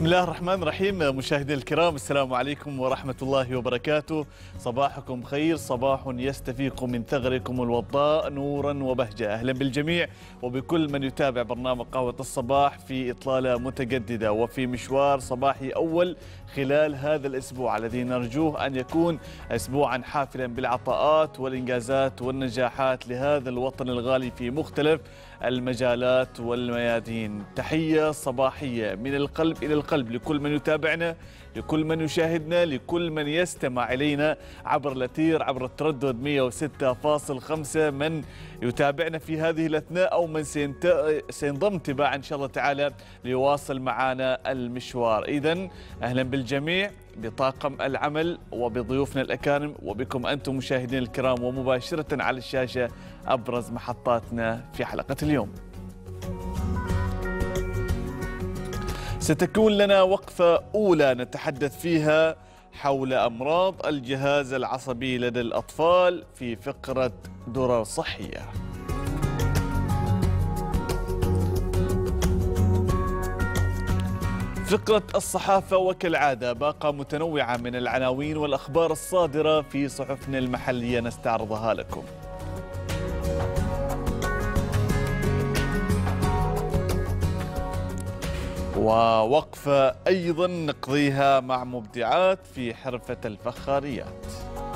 بسم الله الرحمن الرحيم. مشاهدينا الكرام، السلام عليكم ورحمة الله وبركاته. صباحكم خير، صباح يستفيق من ثغركم الوضاء نورا وبهجة. أهلا بالجميع وبكل من يتابع برنامج قهوة الصباح في إطلالة متجددة وفي مشوار صباحي أول خلال هذا الأسبوع الذي نرجوه أن يكون أسبوعا حافلا بالعطاءات والإنجازات والنجاحات لهذا الوطن الغالي في مختلف المجالات والميادين. تحية صباحية من القلب إلى القلب لكل من يتابعنا، لكل من يشاهدنا، لكل من يستمع إلينا عبر الأثير، عبر التردد 106.5، من يتابعنا في هذه الأثناء أو من سينضم تباعا إن شاء الله تعالى ليواصل معنا المشوار. إذن أهلا بالجميع، بطاقم العمل وبضيوفنا الأكارم وبكم أنتم مشاهدين الكرام، ومباشرة على الشاشة أبرز محطاتنا في حلقة اليوم. ستكون لنا وقفة أولى نتحدث فيها حول أمراض الجهاز العصبي لدى الأطفال في فقرة درر صحية. فقرة الصحافة وكالعادة باقة متنوعة من العناوين والأخبار الصادرة في صحفنا المحلية نستعرضها لكم. ووقفة أيضا نقضيها مع مبدعات في حرفة الفخاريات.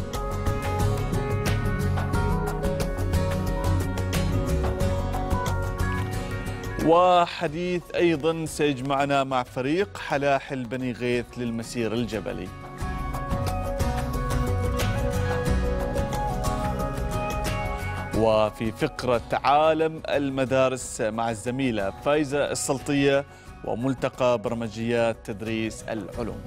وحديث أيضا سيجمعنا مع فريق حلاحل بني غيث للمسير الجبلي. وفي فقرة عالم المدارس مع الزميلة فايزة السلطية وملتقى برمجيات تدريس العلوم.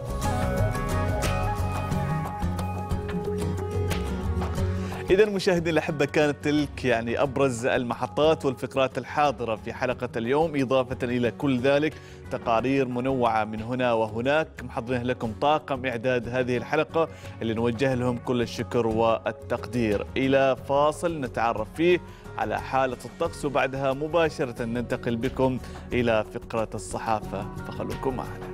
إذا مشاهدينا الأحبة، كانت تلك أبرز المحطات والفقرات الحاضرة في حلقة اليوم. إضافة إلى كل ذلك تقارير منوعة من هنا وهناك محضرين لكم طاقم إعداد هذه الحلقة اللي نوجه لهم كل الشكر والتقدير. إلى فاصل نتعرف فيه على حالة الطقس، وبعدها مباشرة ننتقل بكم إلى فقرة الصحافة، فخلوكم معنا.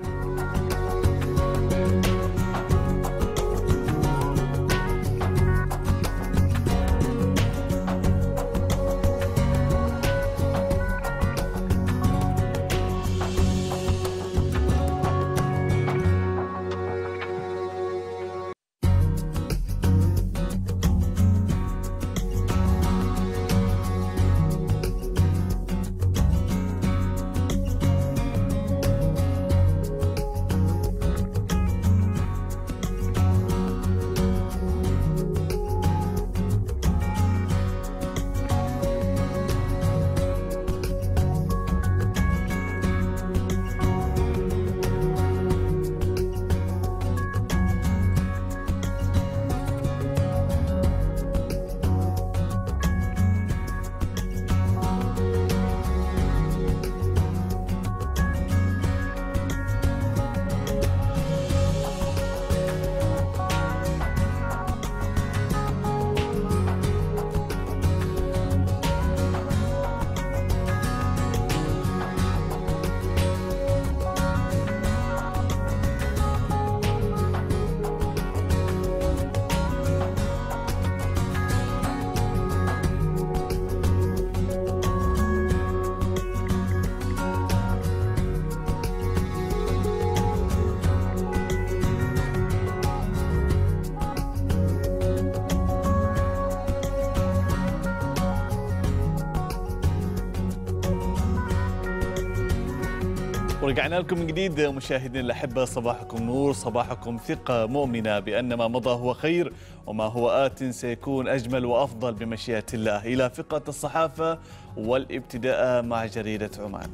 ورجعنا لكم من جديد مشاهدينا الأحبة. صباحكم نور، صباحكم ثقة مؤمنة بأن ما مضى هو خير وما هو آت سيكون أجمل وأفضل بمشيئة الله. إلى فقرة الصحافة والابتداء مع جريدة عمان.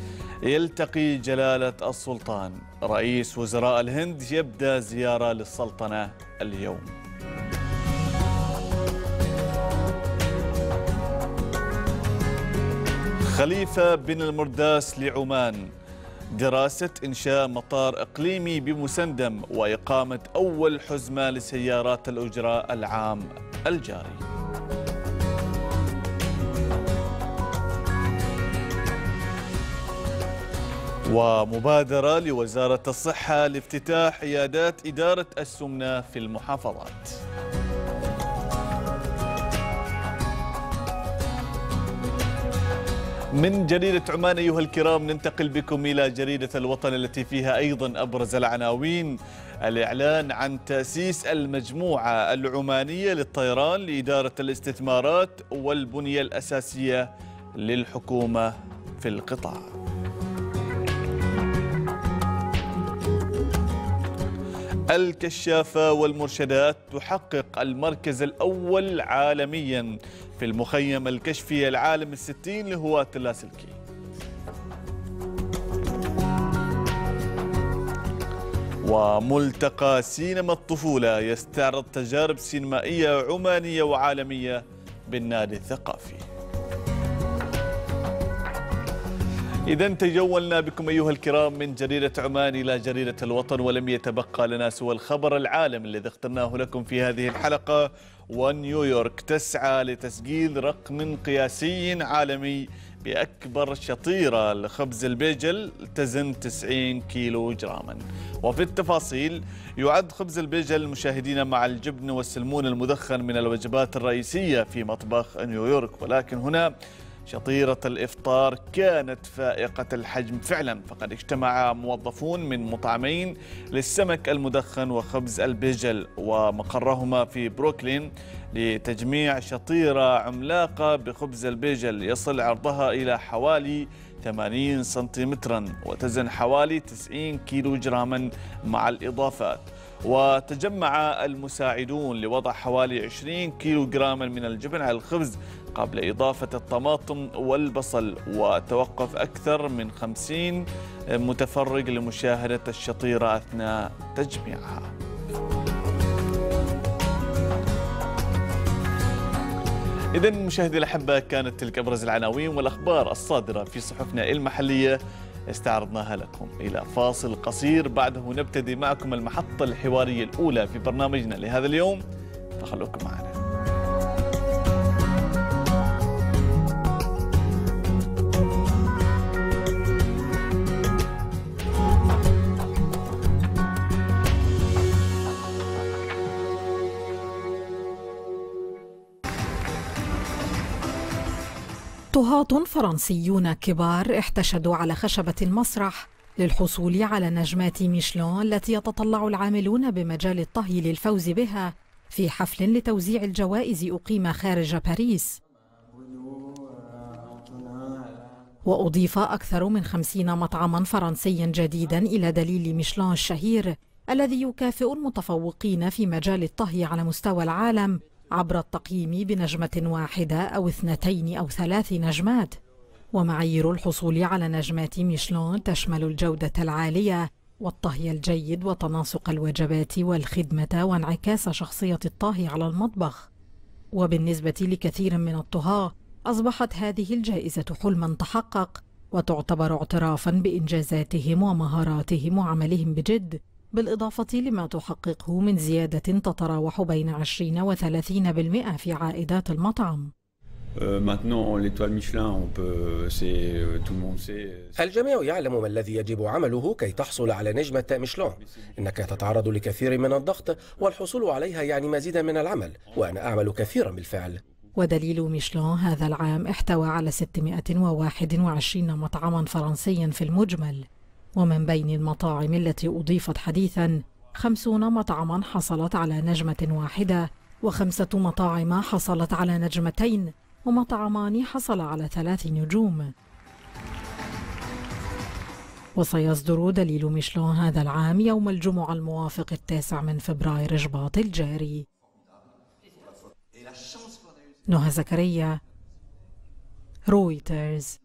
يلتقي جلالة السلطان رئيس وزراء الهند، يبدأ زيارة للسلطنة اليوم. خليفة بن المرداس لعمان، دراسة إنشاء مطار إقليمي بمسندم وإقامة أول حزمة لسيارات الأجرة العام الجاري. ومبادرة لوزارة الصحة لافتتاح عيادات إدارة السمنة في المحافظات. من جريدة عمان أيها الكرام ننتقل بكم إلى جريدة الوطن التي فيها أيضا أبرز العناوين: الإعلان عن تأسيس المجموعة العمانية للطيران لإدارة الاستثمارات والبنية الأساسية للحكومة في القطاع. الكشافة والمرشدات تحقق المركز الأول عالميا في المخيم الكشفي العالم الستين لهواة اللاسلكي. وملتقى سينما الطفولة يستعرض تجارب سينمائية عمانية وعالمية بالنادي الثقافي. إذا تجولنا بكم أيها الكرام من جريدة عمان إلى جريدة الوطن، ولم يتبقى لنا سوى الخبر العالمي الذي اخترناه لكم في هذه الحلقة. ونيويورك تسعى لتسجيل رقم قياسي عالمي بأكبر شطيرة لخبز البيجل تزن 90 كيلو جراما. وفي التفاصيل: يعد خبز البيجل مشاهدينا مع الجبن والسلمون المدخن من الوجبات الرئيسية في مطبخ نيويورك، ولكن هنا شطيرة الإفطار كانت فائقة الحجم فعلا، فقد اجتمع موظفون من مطعمين للسمك المدخن وخبز البيجل ومقرهما في بروكلين لتجميع شطيرة عملاقة بخبز البيجل يصل عرضها إلى حوالي 80 سنتيمترا وتزن حوالي 90 كيلو جراما مع الإضافات. وتجمع المساعدون لوضع حوالي 20 كيلو جراما من الجبن على الخبز قبل إضافة الطماطم والبصل، وتوقف أكثر من 50 متفرج لمشاهدة الشطيرة أثناء تجميعها. إذن مشاهدي الأحبة، كانت تلك أبرز العناوين والأخبار الصادرة في صحفنا المحلية استعرضناها لكم. إلى فاصل قصير، بعده نبتدي معكم المحطة الحوارية الأولى في برنامجنا لهذا اليوم، فخلوكم معنا. طهاة فرنسيون كبار احتشدوا على خشبة المسرح للحصول على نجمات ميشلان التي يتطلع العاملون بمجال الطهي للفوز بها في حفل لتوزيع الجوائز أقيم خارج باريس. وأضيف أكثر من 50 مطعما فرنسيا جديدا إلى دليل ميشلان الشهير الذي يكافئ المتفوقين في مجال الطهي على مستوى العالم عبر التقييم بنجمة واحدة أو 2 أو 3 نجمات. ومعايير الحصول على نجمات ميشلان تشمل الجودة العالية والطهي الجيد وتناسق الوجبات والخدمة وانعكاس شخصية الطاهي على المطبخ. وبالنسبة لكثير من الطهاة أصبحت هذه الجائزة حلما تحقق، وتعتبر اعترافا بإنجازاتهم ومهاراتهم وعملهم بجد، بالإضافة لما تحققه من زيادة تتراوح بين 20 و 30% في عائدات المطعم. الجميع يعلم ما الذي يجب عمله كي تحصل على نجمة ميشلان. إنك تتعرض لكثير من الضغط، والحصول عليها يعني مزيدا من العمل، وأنا أعمل كثيرا بالفعل. ودليل ميشلان هذا العام احتوى على 621 مطعما فرنسيا في المجمل، ومن بين المطاعم التي أضيفت حديثا 50 مطعما حصلت على نجمة واحدة، و5 مطاعم حصلت على نجمتين، ومطعمان حصل على 3 نجوم. وسيصدر دليل ميشلان هذا العام يوم الجمعة الموافق 9 من فبراير شباط الجاري. نهى زكريا، رويترز.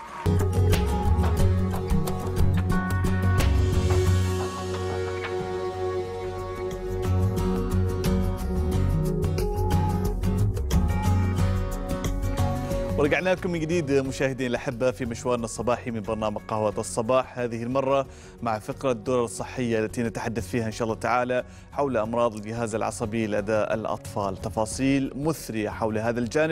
ورجعنا لكم من جديد مشاهدين الأحبة في مشوارنا الصباحي من برنامج قهوة الصباح، هذه المرة مع فقرة الدورة الصحية التي نتحدث فيها إن شاء الله تعالى حول أمراض الجهاز العصبي لدى الأطفال. تفاصيل مثرية حول هذا الجانب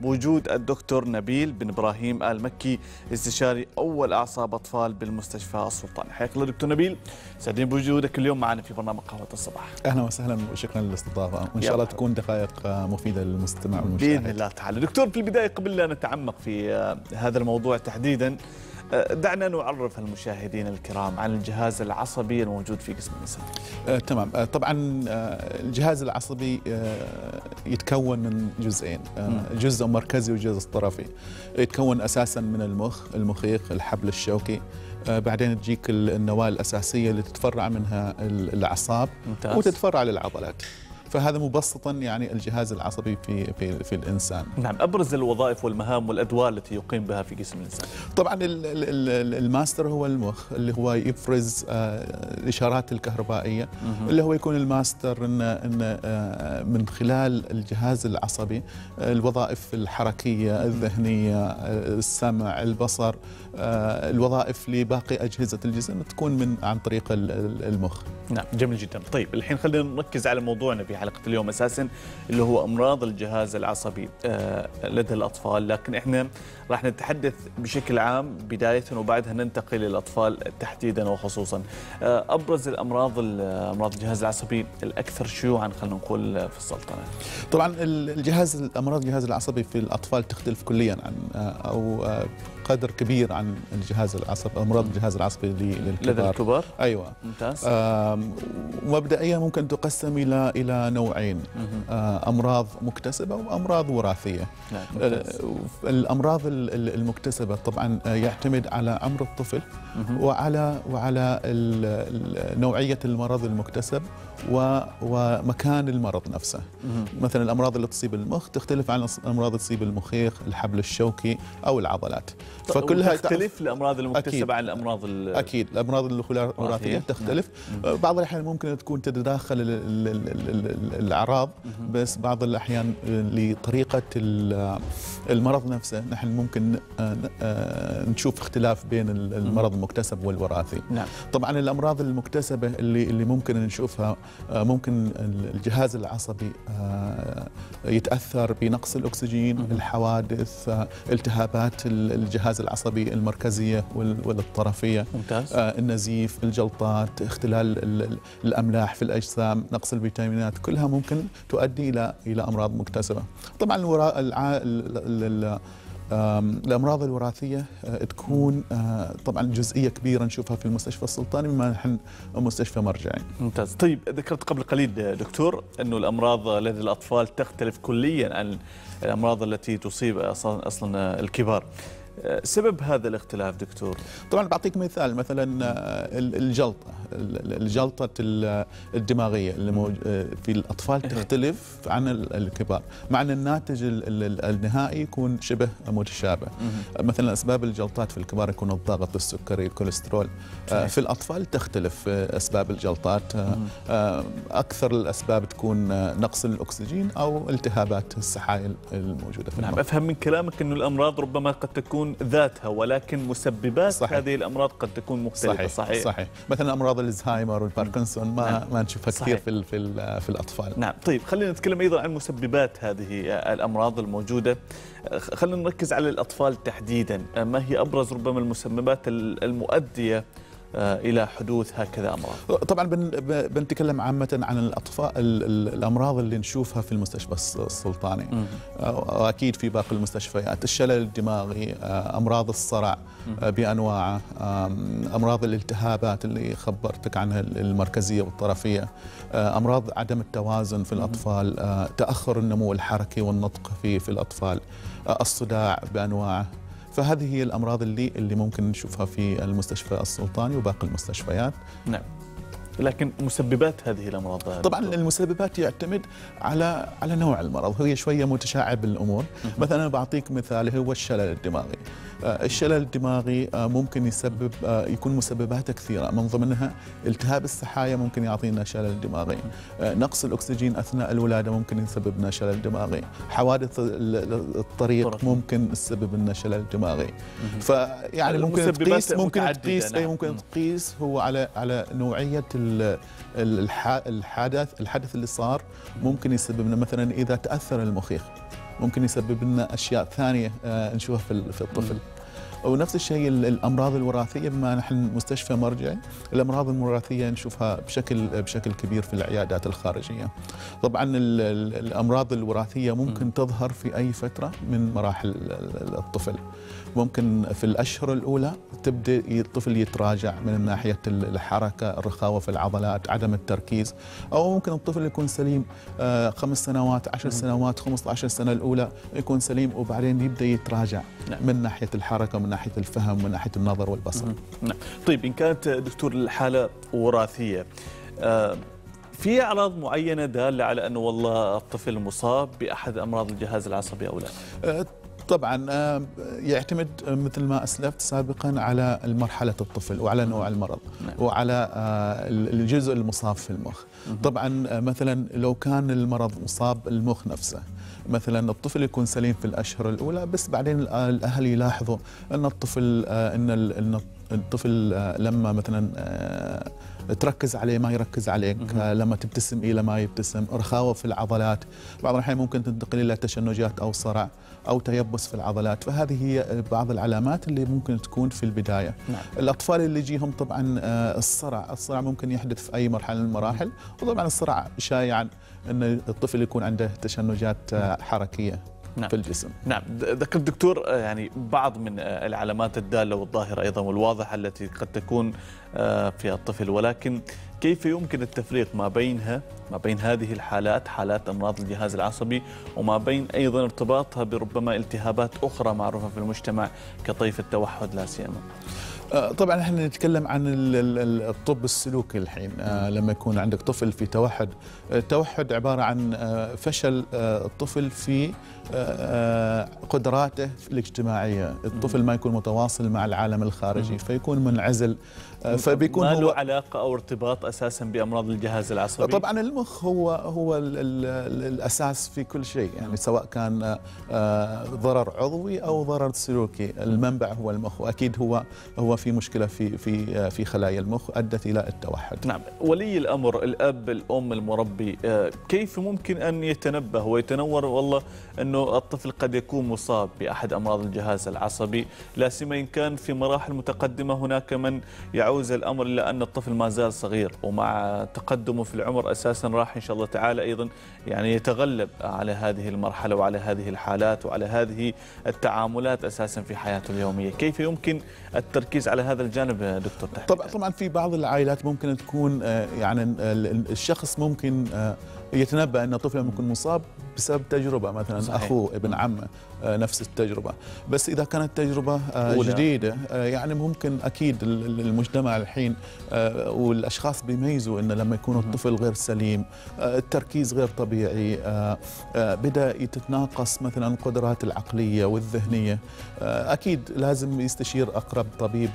بوجود الدكتور نبيل بن إبراهيم آل مكي، استشاري أول أعصاب أطفال بالمستشفى السلطاني. حياك الله دكتور نبيل، سعيدين بوجودك اليوم معنا في برنامج قهوة الصباح. أهلا وسهلا وشكرا للاستضافة، وإن شاء الله تكون دقائق مفيدة للمستمع والمشاهد بإذن الله تعالى. دكتور، في البداية قبل لا نتعمق في هذا الموضوع تحديدا، دعنا نعرف المشاهدين الكرام عن الجهاز العصبي الموجود في جسم الإنسان. تمام. طبعا الجهاز العصبي يتكون من جزئين، جزء مركزي وجزء طرفي. يتكون أساسا من المخيخ، الحبل الشوكي، بعدين تجيك النواة الأساسية اللي تتفرع منها الأعصاب وتتفرع للعضلات. فهذا مبسطا يعني الجهاز العصبي في الانسان. نعم، ابرز الوظائف والمهام والادوار التي يقيم بها في جسم الانسان. طبعا الماستر هو المخ، اللي هو يفرز الاشارات الكهربائيه، اللي هو يكون الماستر ان من خلال الجهاز العصبي الوظائف الحركيه، الذهنيه، السمع، البصر، الوظائف لباقي اجهزه الجسم تكون عن طريق المخ. نعم، جميل جدا. طيب الحين خلينا نركز على موضوعنا في حلقة اليوم أساساً، اللي هو أمراض الجهاز العصبي لدى الأطفال، لكن إحنا راح نتحدث بشكل عام بداية وبعدها ننتقل للأطفال تحديداً وخصوصاً. أبرز أمراض الجهاز العصبي الأكثر شيوعاً خلينا نقول في السلطنة. طبعاً أمراض الجهاز العصبي في الأطفال تختلف كلياً عن أو قدر كبير عن الجهاز العصبي، امراض الجهاز العصبي للكبار. ايوه، ممتاز. مبدئيا ممكن تقسم الى نوعين، امراض مكتسبه وامراض وراثيه. الامراض المكتسبه طبعا يعتمد على عمر الطفل وعلى نوعيه المرض المكتسب ومكان المرض نفسه. مثلا الامراض اللي تصيب المخ تختلف عن الامراض اللي تصيب المخيخ، الحبل الشوكي او العضلات. فكلها تختلف الامراض المكتسبه عن الامراض اكيد الامراض الوراثيه تختلف. بعض الاحيان ممكن تكون تتداخل الاعراض، بس بعض الاحيان لطريقه المرض نفسه نحن ممكن نشوف اختلاف بين المرض المكتسب والوراثي. نعم. طبعا الامراض المكتسبه اللي ممكن نشوفها، ممكن الجهاز العصبي يتاثر بنقص الاكسجين، الحوادث، التهابات الجهاز العصبي المركزيه والطرفيه. ممتاز. النزيف، الجلطات، اختلال الاملاح في الاجسام، نقص الفيتامينات، كلها ممكن تؤدي الى امراض مكتسبه. طبعا الامراض الوراثيه تكون طبعا جزئيه كبيره نشوفها في المستشفى السلطاني بما نحن مستشفى مرجعي. ممتاز. طيب ذكرت قبل قليل دكتور انه الامراض لدى الاطفال تختلف كليا عن الامراض التي تصيب اصلا الكبار. سبب هذا الاختلاف دكتور؟ طبعا بعطيك مثلا الجلطة الدماغيه اللي في الأطفال تختلف عن الكبار، مع أن الناتج النهائي يكون شبه متشابه. مثلا أسباب الجلطات في الكبار يكون الضغط، السكري، الكوليسترول. في الأطفال تختلف أسباب الجلطات. أكثر الأسباب تكون نقص الأكسجين أو التهابات السحائل الموجودة في المخ. نعم، أفهم من كلامك أنه الأمراض ربما قد تكون ذاتها، ولكن مسببات صحيح. هذه الأمراض قد تكون مختلفة. صحيح. مثلا أمراض الزهايمر والباركنسون ما نشوفها كثير في الأطفال. نعم. طيب خلينا نتكلم أيضا عن مسببات هذه الأمراض الموجودة. خلينا نركز على الأطفال تحديدا. ما هي أبرز ربما المسببات المؤدية إلى حدوث هكذا أمراض؟ طبعا بنتكلم عامة عن الأطفال، الأمراض اللي نشوفها في المستشفى السلطاني وأكيد في باقي المستشفيات. الشلل الدماغي، أمراض الصرع بأنواعه، أمراض الالتهابات اللي خبرتك عنها المركزية والطرفية، أمراض عدم التوازن في الأطفال، تأخر النمو الحركي والنطق في الأطفال، الصداع بأنواعه. فهذه هي الأمراض اللي ممكن نشوفها في المستشفى السلطاني وباقي المستشفيات. نعم. لكن مسببات هذه الأمراض طبعا المسببات يعتمد على نوع المرض، هي شوية متشعب الأمور. مثلا بعطيك مثال هو الشلل الدماغي. الشلل الدماغي ممكن يكون مسبباته كثيرة، من ضمنها التهاب السحايا ممكن يعطينا شلل دماغي، نقص الأكسجين أثناء الولادة ممكن يسبب لنا شلل دماغي، حوادث الطريق ممكن تسبب لنا شلل دماغي. فيعني ممكن تقيس هو على نوعية الحدث اللي صار. ممكن يسبب لنا مثلا إذا تأثر المخيخ ممكن يسبب لنا أشياء ثانية نشوفها في الطفل. ونفس الشيء الامراض الوراثيه، بما نحن مستشفى مرجعي، الامراض الوراثيه نشوفها بشكل كبير في العيادات الخارجيه. طبعا الامراض الوراثيه ممكن تظهر في اي فتره من مراحل الطفل. ممكن في الاشهر الاولى تبدا الطفل يتراجع من ناحيه الحركه، الرخاوه في العضلات، عدم التركيز، او ممكن الطفل يكون سليم 5 سنوات 10 سنوات 15 سنه الاولى يكون سليم، وبعدين يبدا يتراجع من ناحيه الحركه ومن ناحيه الفهم ومن ناحيه النظر والبصر. نعم. طيب ان كانت دكتور الحاله وراثيه، في اعراض معينه داله على انه والله الطفل مصاب باحد امراض الجهاز العصبي او لا؟ طبعا يعتمد مثل ما أسلفت سابقا على مرحلة الطفل وعلى نوع المرض وعلى الجزء المصاب في المخ. طبعا مثلا لو كان المرض مصاب المخ نفسه، مثلا الطفل يكون سليم في الأشهر الأولى، بس بعدين الأهل يلاحظوا أن الطفل لما مثلا تركز عليه ما يركز عليك، لما تبتسم إلى ما يبتسم، رخاوة في العضلات، بعض الأحيان ممكن تنتقل إلى تشنجات أو صرع أو تيبس في العضلات. فهذه هي بعض العلامات اللي ممكن تكون في البداية. الأطفال اللي يجيهم طبعا الصرع ممكن يحدث في أي مرحلة من المراحل، وطبعا الصرع شائعا أن الطفل يكون عنده تشنجات حركية في الجسم. نعم. ذكر الدكتور يعني بعض من العلامات الدالة والظاهرة أيضا والواضحة التي قد تكون في الطفل، ولكن كيف يمكن التفريق ما بين هذه الحالات، حالات أمراض الجهاز العصبي، وما بين أيضا ارتباطها بربما التهابات أخرى معروفة في المجتمع كطيف التوحد لا سيما؟ طبعا احنا نتكلم عن الطب السلوكي الحين. لما يكون عندك طفل في توحد، التوحد عبارة عن فشل الطفل في قدراته الاجتماعية. الطفل ما يكون متواصل مع العالم الخارجي، فيكون منعزل، فبيكون ما له علاقة أو ارتباط أساسا بأمراض الجهاز العصبي. طبعا المخ هو الأساس في كل شيء، يعني سواء كان ضرر عضوي أو ضرر سلوكي، المنبع هو المخ، وأكيد هو في مشكلة في خلايا المخ أدت إلى التوحد. نعم. ولي الأمر، الأب، الأم، المربي، كيف ممكن أن يتنبه ويتنور والله أنه الطفل قد يكون مصاب بأحد أمراض الجهاز العصبي، لا سيما إن كان في مراحل متقدمة هناك من يعوز الأمر إلى أن الطفل ما زال صغير، ومع تقدمه في العمر أساسا راح إن شاء الله تعالى أيضا يعني يتغلب على هذه المرحلة وعلى هذه الحالات وعلى هذه التعاملات أساسا في حياته اليومية. كيف يمكن التركيز على هذا الجانب دكتور تحت؟ طبعا في بعض العائلات ممكن تكون يعني الشخص ممكن يتنبأ أن طفله ممكن مصاب بسبب تجربة، مثلا صحيح. أخوه، ابن عمه، نفس التجربة. بس إذا كانت تجربة جديدة يعني ممكن أكيد المجتمع الحين والأشخاص بيميزوا أن لما يكون الطفل غير سليم، التركيز غير طبيعي، بدأ تتناقص مثلا القدرات العقلية والذهنية، أكيد لازم يستشير أقرب طبيب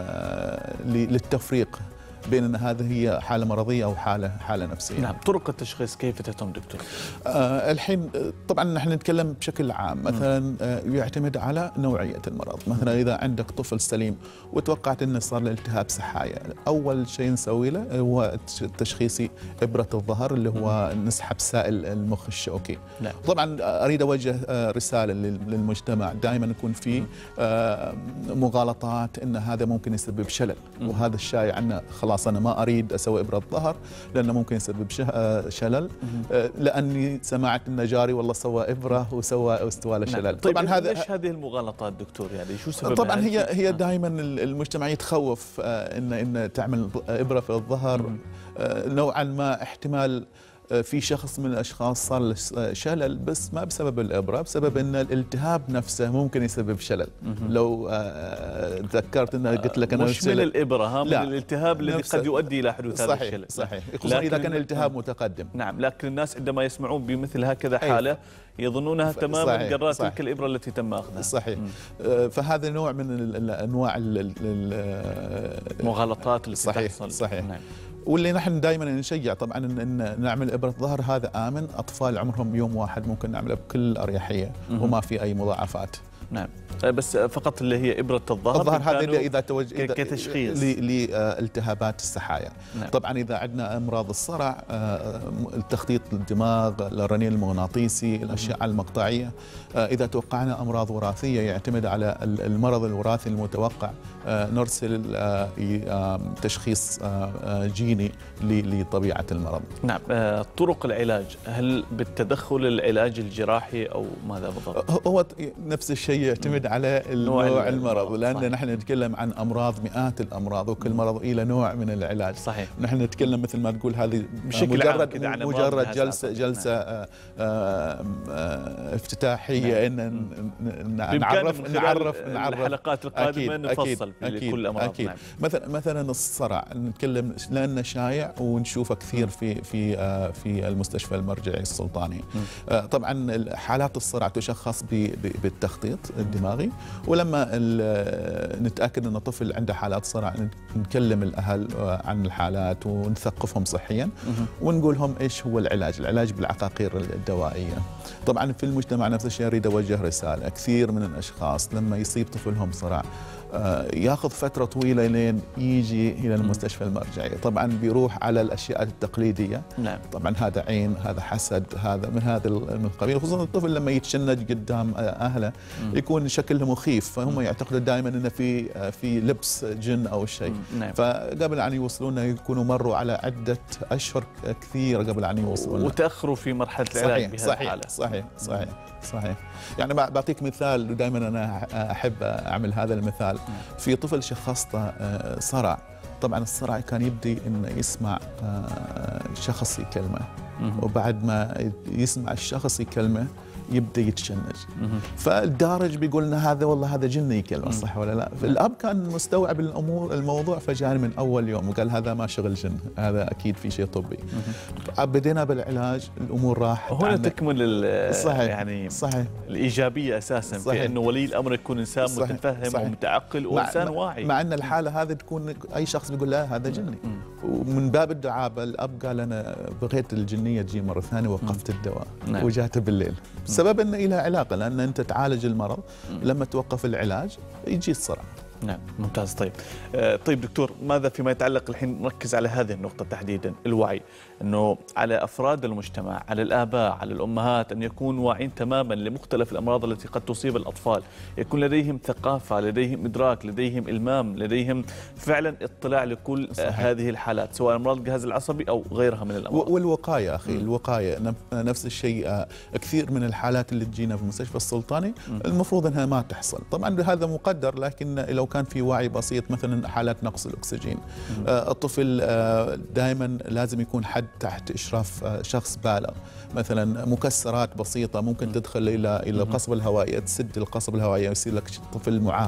للتفريق بين أن هذه هي حالة مرضية أو حالة نفسية. نعم. طرق التشخيص كيف تتم دكتور؟ الحين طبعا نحن نتكلم بشكل عام، مثلا يعتمد على نوعية المرض. مثلا إذا عندك طفل سليم وتوقعت أنه صار له التهاب سحايا، أول شيء نسوي له هو تشخيصي إبرة الظهر، اللي هو نسحب سائل المخ الشوكي. نعم. طبعا أريد أوجه رسالة للمجتمع، دائما يكون في مغالطات أن هذا ممكن يسبب شلل، وهذا الشائع أنه خلاص أنا ما أريد أسوي إبرة ظهر لأنه ممكن يسبب شلل، لأني سمعت أن جاري والله سوى إبرة وسوى استوى له شلل. طيب طبعا هذا ليش هذه المغالطات دكتور؟ يعني شو سببها؟ طبعا هي دائما المجتمع يتخوف ان تعمل إبرة في الظهر، نوعا ما احتمال في شخص من الأشخاص صار له شلل، بس ما بسبب الإبرة، بسبب أن الالتهاب نفسه ممكن يسبب شلل. لو تذكرت أنه قلت لك أنا مش من الإبرة، من الالتهاب الذي قد يؤدي إلى حدوث هذا الشلل. صحيح، خصوصا إذا كان الالتهاب متقدم. نعم. لكن الناس عندما يسمعون بمثل هكذا حالة يظنونها تماما جراء تلك الإبرة التي تم أخذها. صحيح. فهذا نوع من أنواع المغالطات التي تحصل. صحيح. نعم. واللي نحن دائما نشجع طبعا ان نعمل إبرة ظهر، هذا آمن، أطفال عمرهم يوم واحد ممكن نعمله بكل أريحية وما في أي مضاعفات. نعم. بس فقط اللي هي إبرة الظهر هذا اللي إذا كتشخيص لالتهابات السحايا. نعم. طبعا إذا عندنا أمراض الصرع، التخطيط للدماغ، الرنين المغناطيسي، الأشعة المقطعية. إذا توقعنا أمراض وراثية يعتمد على المرض الوراثي المتوقع، نرسل تشخيص جيني لطبيعة المرض. نعم. طرق العلاج، هل بالتدخل العلاج الجراحي أو ماذا بالضبط؟ هو نفس الشيء يعتمد على نوع المرض، لأن صحيح. نحن نتكلم عن أمراض، مئات الأمراض، وكل مرض إلى نوع من العلاج. صحيح. نحن نتكلم مثل ما تقول هذه مجرد جلسة افتتاحية، إن نعرف الحلقات القادمة نفصل في كل الأمراض. أكيد. نعم. مثلا الصرع نتكلم لأنه شائع ونشوفه كثير في المستشفى المرجعي السلطاني. طبعا حالات الصرع تشخص بالتخطيط الدماغي، ولما نتأكد أن الطفل عنده حالات صرع نكلم الأهل عن الحالات ونثقفهم صحيا ونقول لهم إيش هو العلاج بالعقاقير الدوائية. طبعا في المجتمع نفس الشيء أريد أوجه رسالة، كثير من الأشخاص لما يصيب طفلهم صرع ياخذ فترة طويلة لين يجي إلى المستشفى المرجعي. طبعا بيروح على الأشياء التقليدية. نعم. طبعا هذا عين، هذا حسد، هذا من القبيل، خصوصا الطفل لما يتشنج قدام أهله يكون شكله مخيف، فهم يعتقدوا دائما أنه في لبس جن أو شيء. نعم. فقبل أن يوصلون يكونوا مروا على عدة أشهر كثيرة قبل أن يوصلون، وتأخروا في مرحلة العلاج بهذه الحالة. صحيح. يعني بعطيك مثال، ودائما أنا أحب أعمل هذا المثال. في طفل شخصته صرع. طبعا الصرع كان يبدي انه يسمع شخص يكلمه، وبعد ما يسمع الشخص يكلمه يبدا يتشنج. فالدارج بيقول لنا هذا والله هذا جن يكلمه، صح ولا لا؟ الاب كان مستوعب الموضوع، فجاني من اول يوم وقال هذا ما شغل جن، هذا اكيد في شيء طبي. بدينا بالعلاج، الامور راحت. هنا تكمل صحيح. يعني صحيح. الايجابيه اساسا صحيح. في انه ولي الامر يكون انسان صحيح. متفهم صحيح. ومتعقل وانسان واعي، مع ان الحاله هذه تكون اي شخص بيقول لا هذا جني. ومن باب الدعابه الاب قال انا بغيت الجنيه تجي مره ثانيه، وقفت الدواء وجاته بالليل، بسبب أن لها علاقة، لأن أنت تعالج المرض، لما توقف العلاج يجي الصرع. نعم. ممتاز. طيب دكتور، ماذا فيما يتعلق الحين نركز على هذه النقطة تحديدا، الوعي، أنه على أفراد المجتمع، على الآباء، على الأمهات، أن يكونوا واعين تماما لمختلف الأمراض التي قد تصيب الأطفال، يكون لديهم ثقافة، لديهم إدراك، لديهم إلمام، لديهم فعلا اطلاع لكل هذه الحالات، سواء أمراض الجهاز العصبي أو غيرها من الأمراض. والوقاية أخي، الوقاية نفس الشيء. كثير من الحالات اللي تجينا في المستشفى السلطاني المفروض أنها ما تحصل، طبعا هذا مقدر، لكن لو كان في وعي بسيط، مثلا حالات نقص الأكسجين، الطفل دائما لازم يكون حد تحت إشراف شخص بالغ. مثلا مكسرات بسيطة ممكن تدخل إلى القصبة الهوائية، تسد القصبة الهوائية ويصير لك طفل معاق.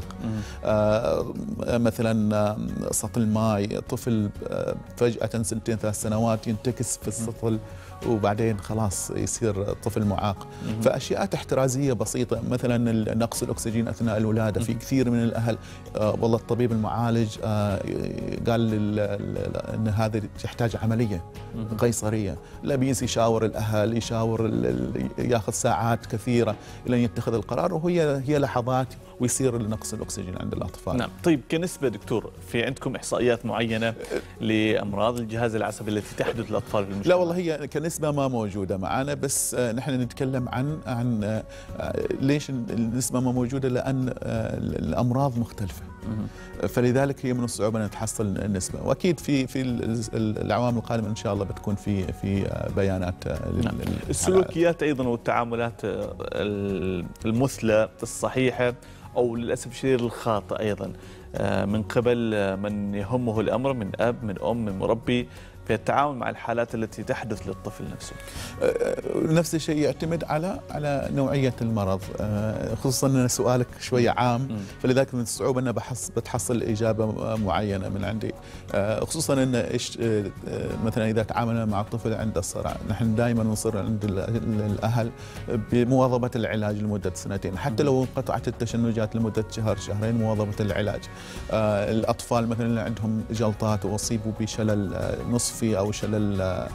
مثلا سطل ماء، طفل فجأة 2 3 سنوات ينتكس في السطل وبعدين خلاص يصير طفل معاق. فأشياء احترازية بسيطة، مثلا نقص الأكسجين أثناء الولادة. في كثير من الأهل والله الطبيب المعالج قال أن هذا يحتاج عملية قيصرية، لا بينسى يشاور الأهل، ياخذ ساعات كثيرة لين يتخذ القرار، وهي لحظات ويصير نقص الأكسجين عند الأطفال. نعم. طيب كنسبة دكتور، في عندكم إحصائيات معينة لأمراض الجهاز العصبي التي تحدث للأطفال في المجتمع؟ لا والله هي كنسبة ما موجودة معنا، بس نحن نتكلم عن ليش النسبة ما موجودة، لأن الأمراض مختلفة، فلذلك هي من الصعوبة أن تحصل النسبة. وأكيد في الأعوام القادمة إن شاء الله بتكون في بيانات. السلوكيات أيضا والتعاملات المثلى الصحيحة أو للأسف الشديد الخاطئ أيضا من قبل من يهمه الأمر، من أب، من أم، من مربي، في التعامل مع الحالات التي تحدث للطفل نفسه. نفس الشيء يعتمد على نوعية المرض، خصوصا أن سؤالك شوية عام، فلذلك من الصعوبة أن بتحصل إجابة معينة من عندي، خصوصا أن إيش مثلا إذا تعاملنا مع الطفل عنده الصرع، نحن دائما نصر عند الأهل بمواظبة العلاج لمدة 2 حتى لو انقطعت التشنجات لمدة شهر شهرين، مواظبة العلاج. الأطفال مثلا اللي عندهم جلطات وأصيبوا بشلل نصفي أو شلل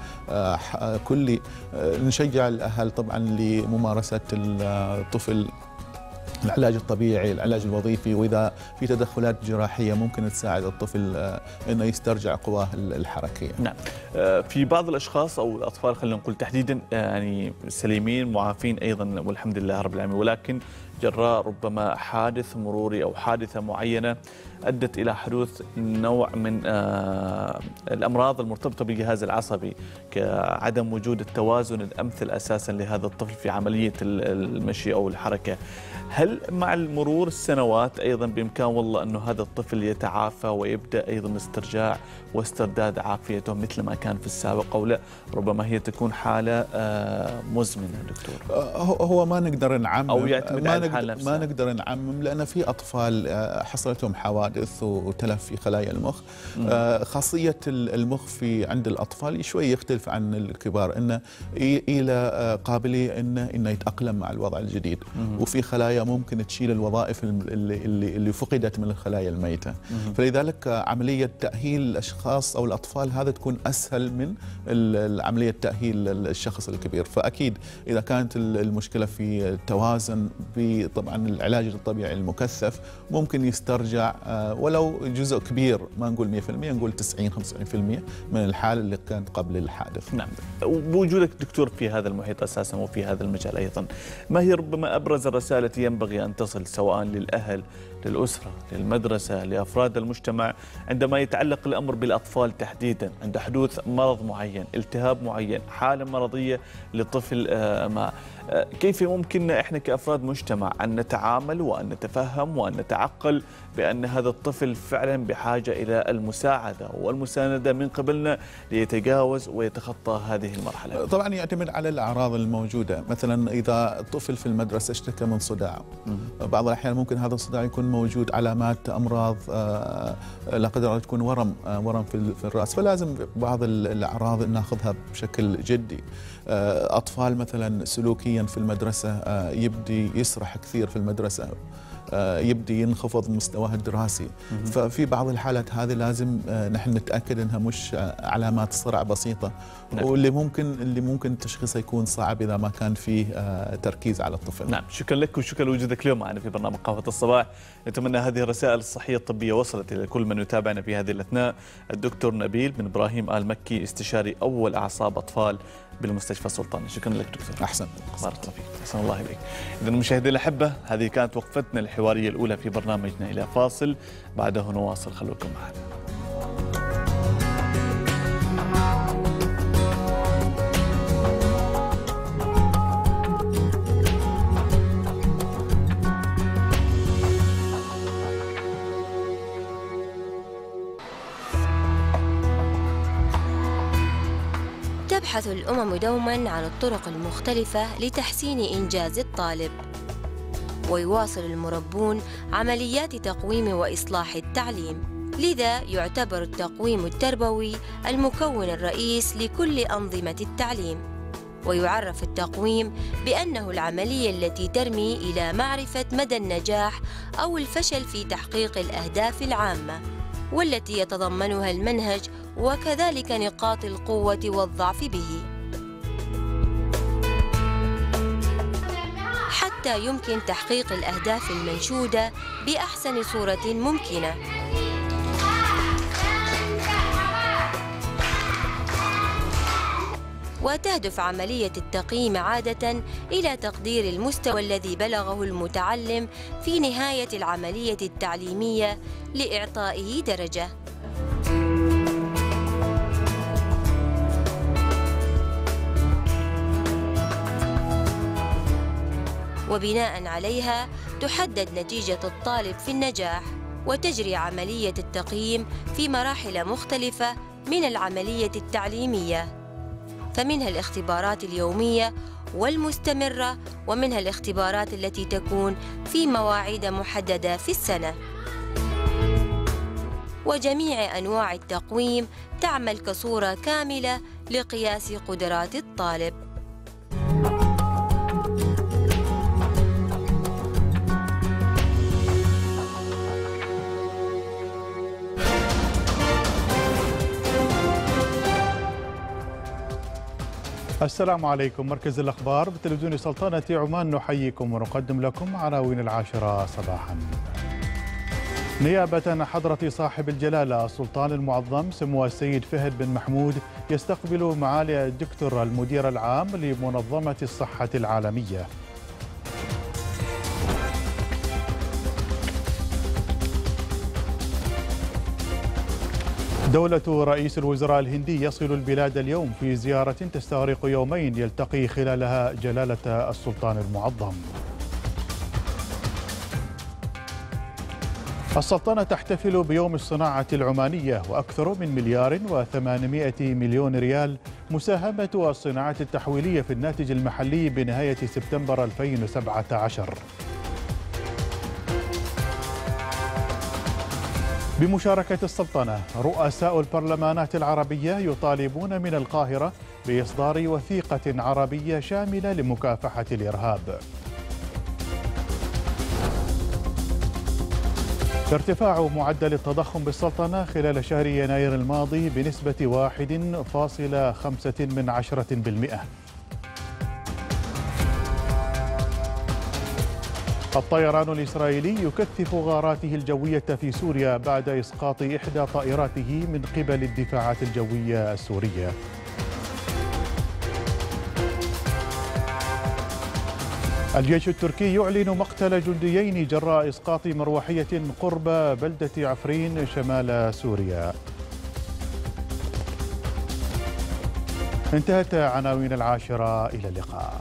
كلي، نشجع الأهل طبعا لممارسة الطفل العلاج الطبيعي، العلاج الوظيفي، واذا في تدخلات جراحيه ممكن تساعد الطفل انه يسترجع قواه الحركيه. نعم. في بعض الاشخاص او الاطفال خلينا نقول تحديدا يعني سليمين معافين ايضا والحمد لله رب العالمين، ولكن جراء ربما حادث مروري او حادثه معينه ادت الى حدوث نوع من الامراض المرتبطه بالجهاز العصبي، كعدم وجود التوازن الامثل اساسا لهذا الطفل في عمليه المشي او الحركه. هل مع المرور السنوات ايضا بامكان والله انه هذا الطفل يتعافى ويبدا ايضا استرجاع واسترداد عافيته مثل ما كان في السابق، او لا ربما هي تكون حاله مزمنه دكتور؟ هو ما نقدر نعمم او يعتمد على الحاله نفسها. ما نقدر نعمم، لان في اطفال حصلتهم حوادث وتلف في خلايا المخ. خاصيه المخ في عند الاطفال شوي يختلف عن الكبار، انه الى قابليه انه يتاقلم مع الوضع الجديد، وفي خلايا ممكن تشيل الوظائف اللي فقدت من الخلايا الميته. فلذلك عمليه تاهيل الاشخاص او الاطفال هذا تكون اسهل من عمليه تاهيل الشخص الكبير. فاكيد اذا كانت المشكله في التوازن، طبعا العلاج الطبيعي المكثف ممكن يسترجع ولو جزء كبير، ما نقول 100%، نقول 90-95% من الحاله اللي كانت قبل الحادث. نعم. وبوجودك دكتور في هذا المحيط اساسا وفي هذا المجال ايضا، ما هي ربما ابرز الرسائل التي ينبغي ان تصل سواء للاهل، للاسره، للمدرسه، لافراد المجتمع عندما يتعلق الامر بالاطفال تحديدا عند حدوث مرض معين، التهاب معين، حاله مرضيه لطفل ما؟ كيف ممكن احنا كافراد مجتمع ان نتعامل وان نتفهم وان نتعقل بان هذا الطفل فعلا بحاجه الى المساعده والمسانده من قبلنا ليتجاوز ويتخطى هذه المرحله؟ طبعا يعتمد على الاعراض الموجوده، مثلا اذا الطفل في المدرسه اشتكى من صداع، بعض الاحيان ممكن هذا الصداع يكون موجود علامات امراض لا قدر الله تكون ورم في الراس، فلازم بعض الاعراض ناخذها بشكل جدي. اطفال مثلا سلوكيا في المدرسه يبدي يسرح كثير في المدرسه، يبدي ينخفض مستواه الدراسي، ففي بعض الحالات هذه لازم نحن نتاكد انها مش علامات صرع بسيطه. نعم. واللي ممكن تشخيصها يكون صعب اذا ما كان فيه تركيز على الطفل. نعم، شكرا لك وشكرا لوجودك اليوم معنا في برنامج قهوة الصباح. نتمنى هذه الرسائل الصحيه الطبيه وصلت الى كل من يتابعنا في هذه الاثناء. الدكتور نبيل بن ابراهيم آل مكي، استشاري اول اعصاب اطفال بالمستشفى السلطاني. شكرا لك دكتور. احسن. بارك الله فيك. احسن الله اليك. اذا مشاهدينا الاحبه، هذه كانت وقفتنا الحواريه الاولى في برنامجنا. الى فاصل بعده نواصل، خلوكم معنا. تبحث الأمم دوماً عن الطرق المختلفة لتحسين إنجاز الطالب، ويواصل المربون عمليات تقويم وإصلاح التعليم. لذا يعتبر التقويم التربوي المكون الرئيس لكل أنظمة التعليم، ويعرف التقويم بأنه العملية التي ترمي إلى معرفة مدى النجاح أو الفشل في تحقيق الأهداف العامة، والتي يتضمنها المنهج وكذلك نقاط القوة والضعف به، حتى يمكن تحقيق الأهداف المنشودة بأحسن صورة ممكنة. وتهدف عملية التقييم عادة إلى تقدير المستوى الذي بلغه المتعلم في نهاية العملية التعليمية لإعطائه درجة. وبناء عليها تحدد نتيجة الطالب في النجاح، وتجري عملية التقييم في مراحل مختلفة من العملية التعليمية، فمنها الاختبارات اليومية والمستمرة، ومنها الاختبارات التي تكون في مواعيد محددة في السنة. وجميع أنواع التقويم تعمل كصورة كاملة لقياس قدرات الطالب. السلام عليكم. مركز الأخبار بتلفزيون سلطنة عمان نحييكم ونقدم لكم عناوين 10 صباحا. نيابة حضرة صاحب الجلالة السلطان المعظم سمو السيد فهد بن محمود يستقبل معالي الدكتور المدير العام لمنظمة الصحة العالمية. دولة رئيس الوزراء الهندي يصل البلاد اليوم في زيارة تستغرق يومين يلتقي خلالها جلالة السلطان المعظم. السلطنة تحتفل بيوم الصناعة العمانية وأكثر من 1,800,000,000 ريال مساهمة الصناعة التحويلية في الناتج المحلي بنهاية سبتمبر 2017. بمشاركة السلطنة رؤساء البرلمانات العربية يطالبون من القاهرة بإصدار وثيقة عربية شاملة لمكافحة الإرهاب. ارتفاع معدل التضخم بالسلطنة خلال شهر يناير الماضي بنسبة 1.5%. الطيران الإسرائيلي يكثف غاراته الجوية في سوريا بعد إسقاط إحدى طائراته من قبل الدفاعات الجوية السورية. الجيش التركي يعلن مقتل جنديين جراء إسقاط مروحية قرب بلدة عفرين شمال سوريا. انتهت عناوين 10. إلى اللقاء.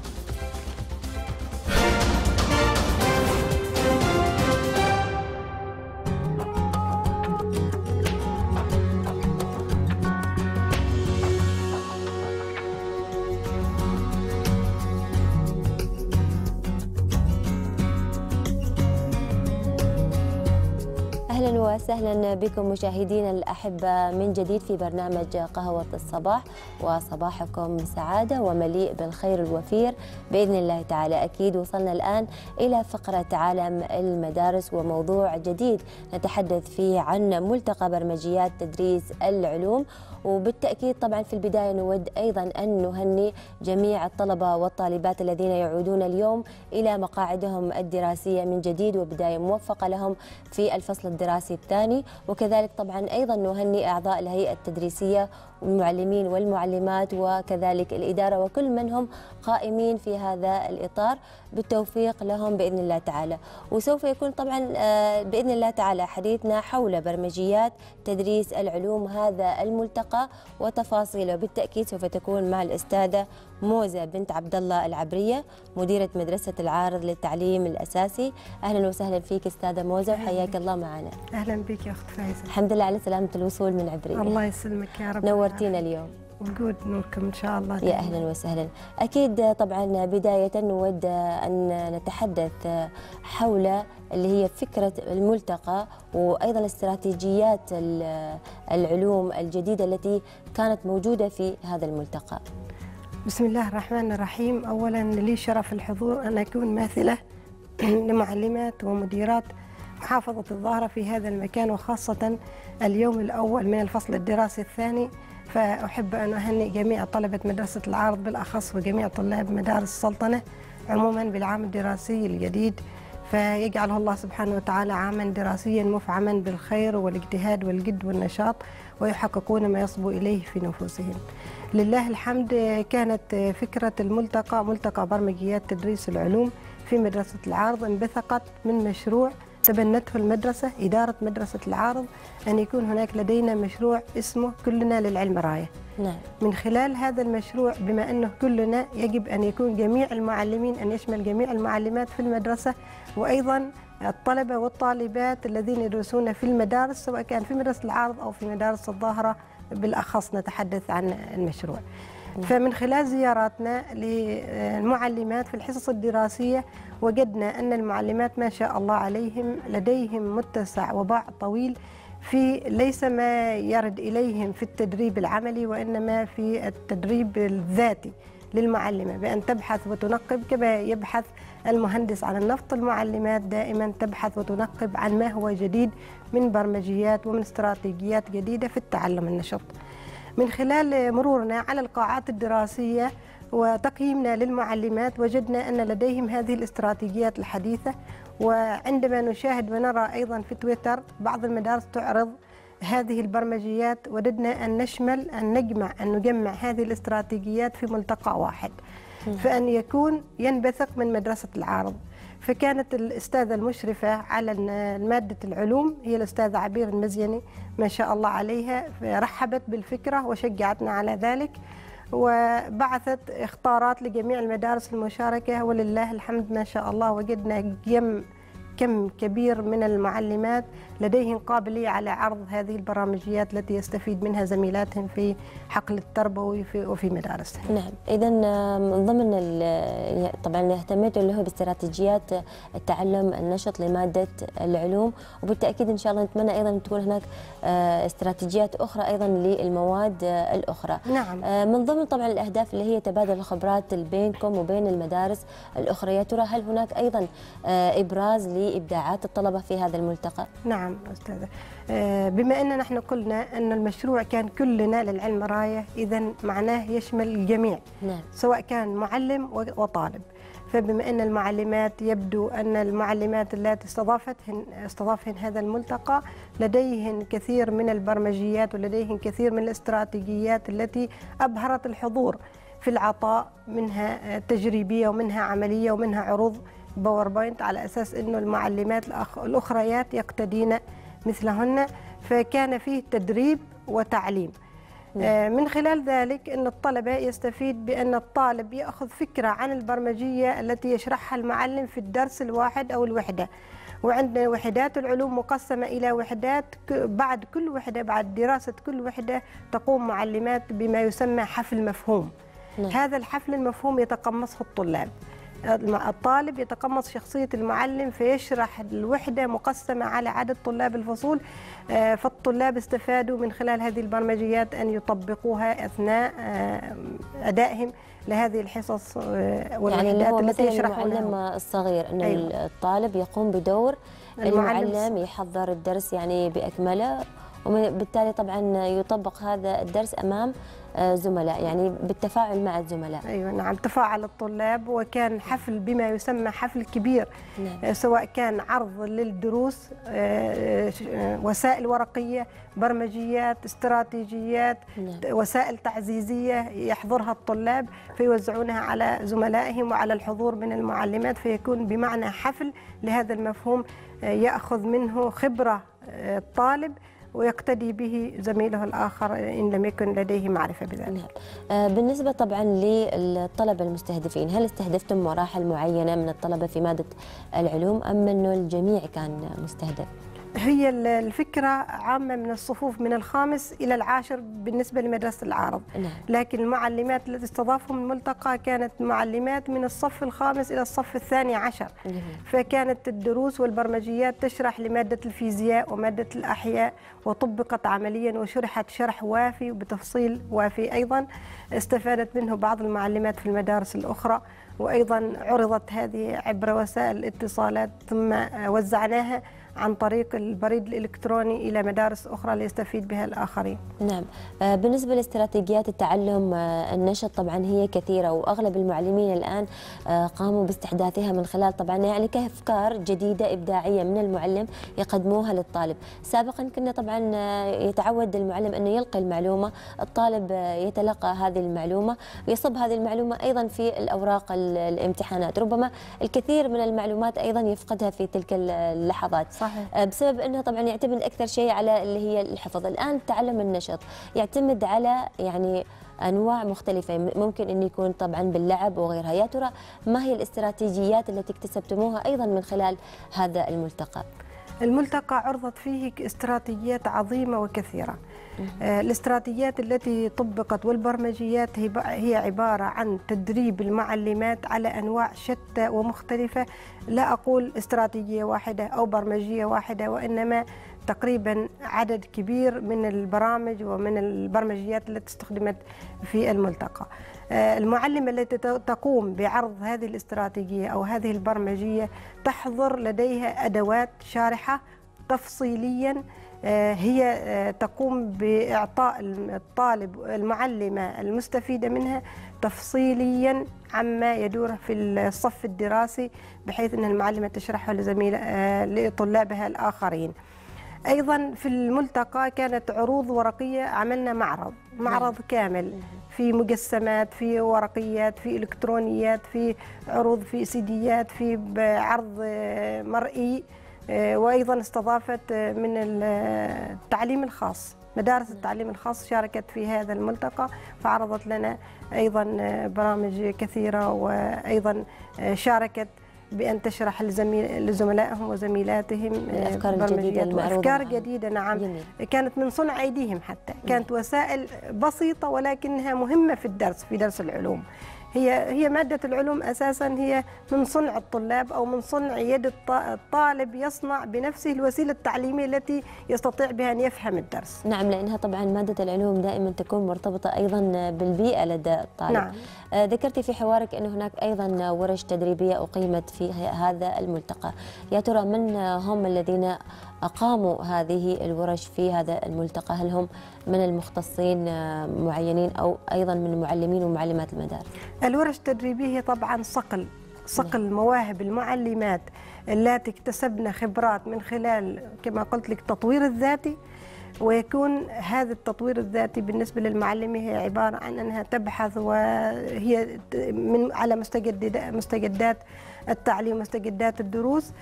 أهلا وسهلا بكم مشاهدينا الأحبة من جديد في برنامج قهوة الصباح، وصباحكم سعادة ومليء بالخير الوفير بإذن الله تعالى. أكيد وصلنا الآن إلى فقرة عالم المدارس وموضوع جديد نتحدث فيه عن ملتقى برمجيات تدريس العلوم. وبالتأكيد طبعا في البداية نود أيضا أن نهني جميع الطلبة والطالبات الذين يعودون اليوم إلى مقاعدهم الدراسية من جديد، وبداية موفقة لهم في الفصل الدراسي الثاني. وكذلك طبعا أيضا نهني أعضاء الهيئة التدريسية والمعلمين والمعلمات وكذلك الإدارة وكل من هم قائمين في هذا الإطار بالتوفيق لهم بإذن الله تعالى. وسوف يكون طبعا بإذن الله تعالى حديثنا حول برمجيات تدريس العلوم هذا الملتقى وتفاصيله. بالتأكيد سوف تكون مع الأستاذة موزة بنت عبد الله العبرية مديرة مدرسة العارض للتعليم الأساسي. أهلا وسهلا فيك أستاذة موزة وحياك الله معنا. أهلا بك يا أخت فايزة. الحمد لله على سلامة الوصول من عبرية. الله يسلمك يا رب. نورتينا اليوم. وجود نوركم إن شاء الله. يا أهلا وسهلا. أكيد طبعا بداية نود أن نتحدث حول اللي هي فكرة الملتقى وأيضا استراتيجيات العلوم الجديدة التي كانت موجودة في هذا الملتقى. بسم الله الرحمن الرحيم. أولا لي شرف الحضور أن أكون ماثلة لمعلمات ومديرات محافظة الظاهرة في هذا المكان، وخاصة اليوم الأول من الفصل الدراسي الثاني. فأحب أن أهنئ جميع طلبة مدرسة العارض بالأخص وجميع طلاب مدارس السلطنة عموما بالعام الدراسي الجديد، فيجعله الله سبحانه وتعالى عاما دراسيا مفعما بالخير والاجتهاد والجد والنشاط، ويحققون ما يصبو إليه في نفوسهم. لله الحمد. كانت فكرة الملتقى ملتقى برمجيات تدريس العلوم في مدرسة العارض انبثقت من مشروع تبنته المدرسة إدارة مدرسة العارض، أن يكون هناك لدينا مشروع اسمه كلنا للعلم راية. نعم. من خلال هذا المشروع بما أنه كلنا يجب أن يكون جميع المعلمين، أن يشمل جميع المعلمات في المدرسة وأيضا الطلبة والطالبات الذين يدرسون في المدارس سواء كان في مدرسة العارض أو في مدارس الظاهرة بالأخص نتحدث عن المشروع. فمن خلال زياراتنا للمعلمات في الحصص الدراسية وجدنا أن المعلمات ما شاء الله عليهم لديهم متسع وباع طويل في ليس ما يرد إليهم في التدريب العملي وإنما في التدريب الذاتي للمعلمة، بأن تبحث وتنقب كما يبحث المهندس عن النفط. المعلمات دائما تبحث وتنقب عن ما هو جديد من برمجيات ومن استراتيجيات جديدة في التعلم النشط. من خلال مرورنا على القاعات الدراسية وتقييمنا للمعلمات وجدنا أن لديهم هذه الاستراتيجيات الحديثة. وعندما نشاهد ونرى أيضا في تويتر بعض المدارس تعرض هذه البرمجيات، وددنا أن نجمع هذه الاستراتيجيات في ملتقى واحد، فأن يكون ينبثق من مدرسة العارض. فكانت الأستاذة المشرفة على مادة العلوم هي الأستاذة عبير المزيني ما شاء الله عليها، رحبت بالفكرة وشجعتنا على ذلك، وبعثت اختارات لجميع المدارس المشاركة، ولله الحمد ما شاء الله وجدنا كم كبير من المعلمات لديهم قابلية على عرض هذه البرامجيات التي يستفيد منها زميلاتهم في حقل التربوي وفي مدارسهم. نعم، إذا ضمن طبعا اهتميتوا اللي هو باستراتيجيات التعلم النشط لمادة العلوم، وبالتأكيد إن شاء الله نتمنى أيضا تكون هناك استراتيجيات أخرى أيضا للمواد الأخرى. نعم. من ضمن طبعا الأهداف اللي هي تبادل الخبرات بينكم وبين المدارس الأخرى، يا ترى هل هناك أيضا إبراز لإبداعات الطلبة في هذا الملتقى؟ نعم أستاذة، بما أننا نحن قلنا أن المشروع كان كلنا للعلم راية، إذا معناه يشمل الجميع. نعم. سواء كان معلم وطالب. فبما أن المعلمات يبدو أن المعلمات التي استضافهن هذا الملتقى لديهن كثير من البرمجيات ولديهن كثير من الاستراتيجيات التي أبهرت الحضور في العطاء، منها تجريبية ومنها عملية ومنها عروض باوربوينت، على أساس أنه المعلمات الأخريات يقتدين مثلهن. فكان فيه تدريب وتعليم. من خلال ذلك أن الطلبة يستفيد بأن الطالب يأخذ فكرة عن البرمجية التي يشرحها المعلم في الدرس الواحد أو الوحدة. وعندنا وحدات العلوم مقسمة إلى وحدات، بعد كل وحدة بعد دراسة كل وحدة تقوم معلمات بما يسمى حفل مفهوم. هذا الحفل المفهوم يتقمصه الطلاب. الطالب يتقمص شخصية المعلم فيشرح الوحدة مقسمة على عدد طلاب الفصول، فالطلاب استفادوا من خلال هذه البرمجيات أن يطبقوها أثناء أدائهم لهذه الحصص والوحدات التي يشرحونها. يعني المعلم الصغير أنه أيوة. الطالب يقوم بدور المعلم يحضر الدرس يعني بأكمله، وبالتالي طبعا يطبق هذا الدرس أمام زملاء، يعني بالتفاعل مع الزملاء. أيوة نعم، تفاعل الطلاب، وكان حفل بما يسمى حفل كبير. نعم. سواء كان عرض للدروس، وسائل ورقية، برمجيات، استراتيجيات. نعم. وسائل تعزيزية يحضرها الطلاب فيوزعونها على زملائهم وعلى الحضور من المعلمات، فيكون بمعنى حفل لهذا المفهوم يأخذ منه خبرة الطالب ويقتدي به زميله الآخر إن لم يكن لديه معرفة بذلك. بالنسبة طبعا للطلبة المستهدفين، هل استهدفتم مراحل معينة من الطلبة في مادة العلوم أم أنه الجميع كان مستهدف؟ هي الفكرة عامة من الصفوف من الخامس إلى العاشر بالنسبة لمدرسة العارض. نعم. لكن المعلمات التي استضافهم الملتقى كانت معلمات من الصف الخامس إلى الصف الثاني عشر. فكانت الدروس والبرمجيات تشرح لمادة الفيزياء ومادة الأحياء، وطبقت عمليا وشرحت شرح وافي وبتفصيل وافي. أيضا استفادت منه بعض المعلمات في المدارس الأخرى، وأيضا عرضت هذه عبر وسائل الاتصالات ثم وزعناها عن طريق البريد الإلكتروني إلى مدارس أخرى ليستفيد بها الآخرين. نعم. بالنسبة لاستراتيجيات التعلم النشط طبعا هي كثيرة، وأغلب المعلمين الآن قاموا باستحداثها من خلال طبعا يعني كأفكار جديدة إبداعية من المعلم يقدموها للطالب. سابقا كنا طبعا يتعود المعلم أنه يلقي المعلومة، الطالب يتلقى هذه المعلومة ويصب هذه المعلومة أيضا في الأوراق الامتحانات. ربما الكثير من المعلومات أيضا يفقدها في تلك اللحظات. صحيح. بسبب أنه طبعا يعتمد أكثر شيء على اللي هي الحفظ. الآن التعلم النشط يعتمد على يعني أنواع مختلفة، ممكن أن يكون طبعا باللعب وغيرها. يا ترى ما هي الاستراتيجيات التي اكتسبتموها أيضا من خلال هذا الملتقى؟ الملتقى عرضت فيه استراتيجيات عظيمة وكثيرة. الاستراتيجيات التي طبقت والبرمجيات هي عبارة عن تدريب المعلمات على أنواع شتى ومختلفة. لا أقول استراتيجية واحدة أو برمجية واحدة، وإنما تقريبا عدد كبير من البرامج ومن البرمجيات التي استخدمت في الملتقى. المعلمة التي تقوم بعرض هذه الاستراتيجية أو هذه البرمجية تحضر لديها أدوات شارحة تفصيليا هي تقوم بإعطاء الطالب المعلمة المستفيدة منها تفصيليا عما يدور في الصف الدراسي، بحيث أن المعلمة تشرحه لطلابها الآخرين. أيضا في الملتقى كانت عروض ورقية، عملنا معرض كامل في مجسمات، في ورقيات، في إلكترونيات، في عروض، في سيديات، في عرض مرئي. وأيضا استضافت من التعليم الخاص، مدارس التعليم الخاص شاركت في هذا الملتقى، فعرضت لنا أيضا برامج كثيرة، وأيضا شاركت بأن تشرح لزملائهم وزميلاتهم الأفكار الجديدة المعروضة. أفكار جديدة، نعم. جميل. كانت من صنع أيديهم، حتى كانت وسائل بسيطة ولكنها مهمة في الدرس، في درس العلوم. هي مادة العلوم أساسا هي من صنع الطلاب، أو من صنع يد الطالب، يصنع بنفسه الوسيلة التعليمية التي يستطيع بها أن يفهم الدرس. نعم، لأنها طبعا مادة العلوم دائما تكون مرتبطة أيضا بالبيئة لدى الطالب. نعم. ذكرتي في حوارك أن هناك أيضا ورش تدريبية أقيمت في هذا الملتقى، يا ترى من هم الذين أقاموا هذه الورش في هذا الملتقى؟ هل هم من المختصين معينين أو أيضا من معلمين ومعلمات المدارس؟ الورش التدريبية هي طبعا صقل مواهب المعلمات التي اكتسبن خبرات من خلال كما قلت لك التطوير الذاتي. ويكون هذا التطوير الذاتي بالنسبة للمعلمة هي عبارة عن أنها تبحث، وهي على مستجدات التعليم ومستجدات الدروس،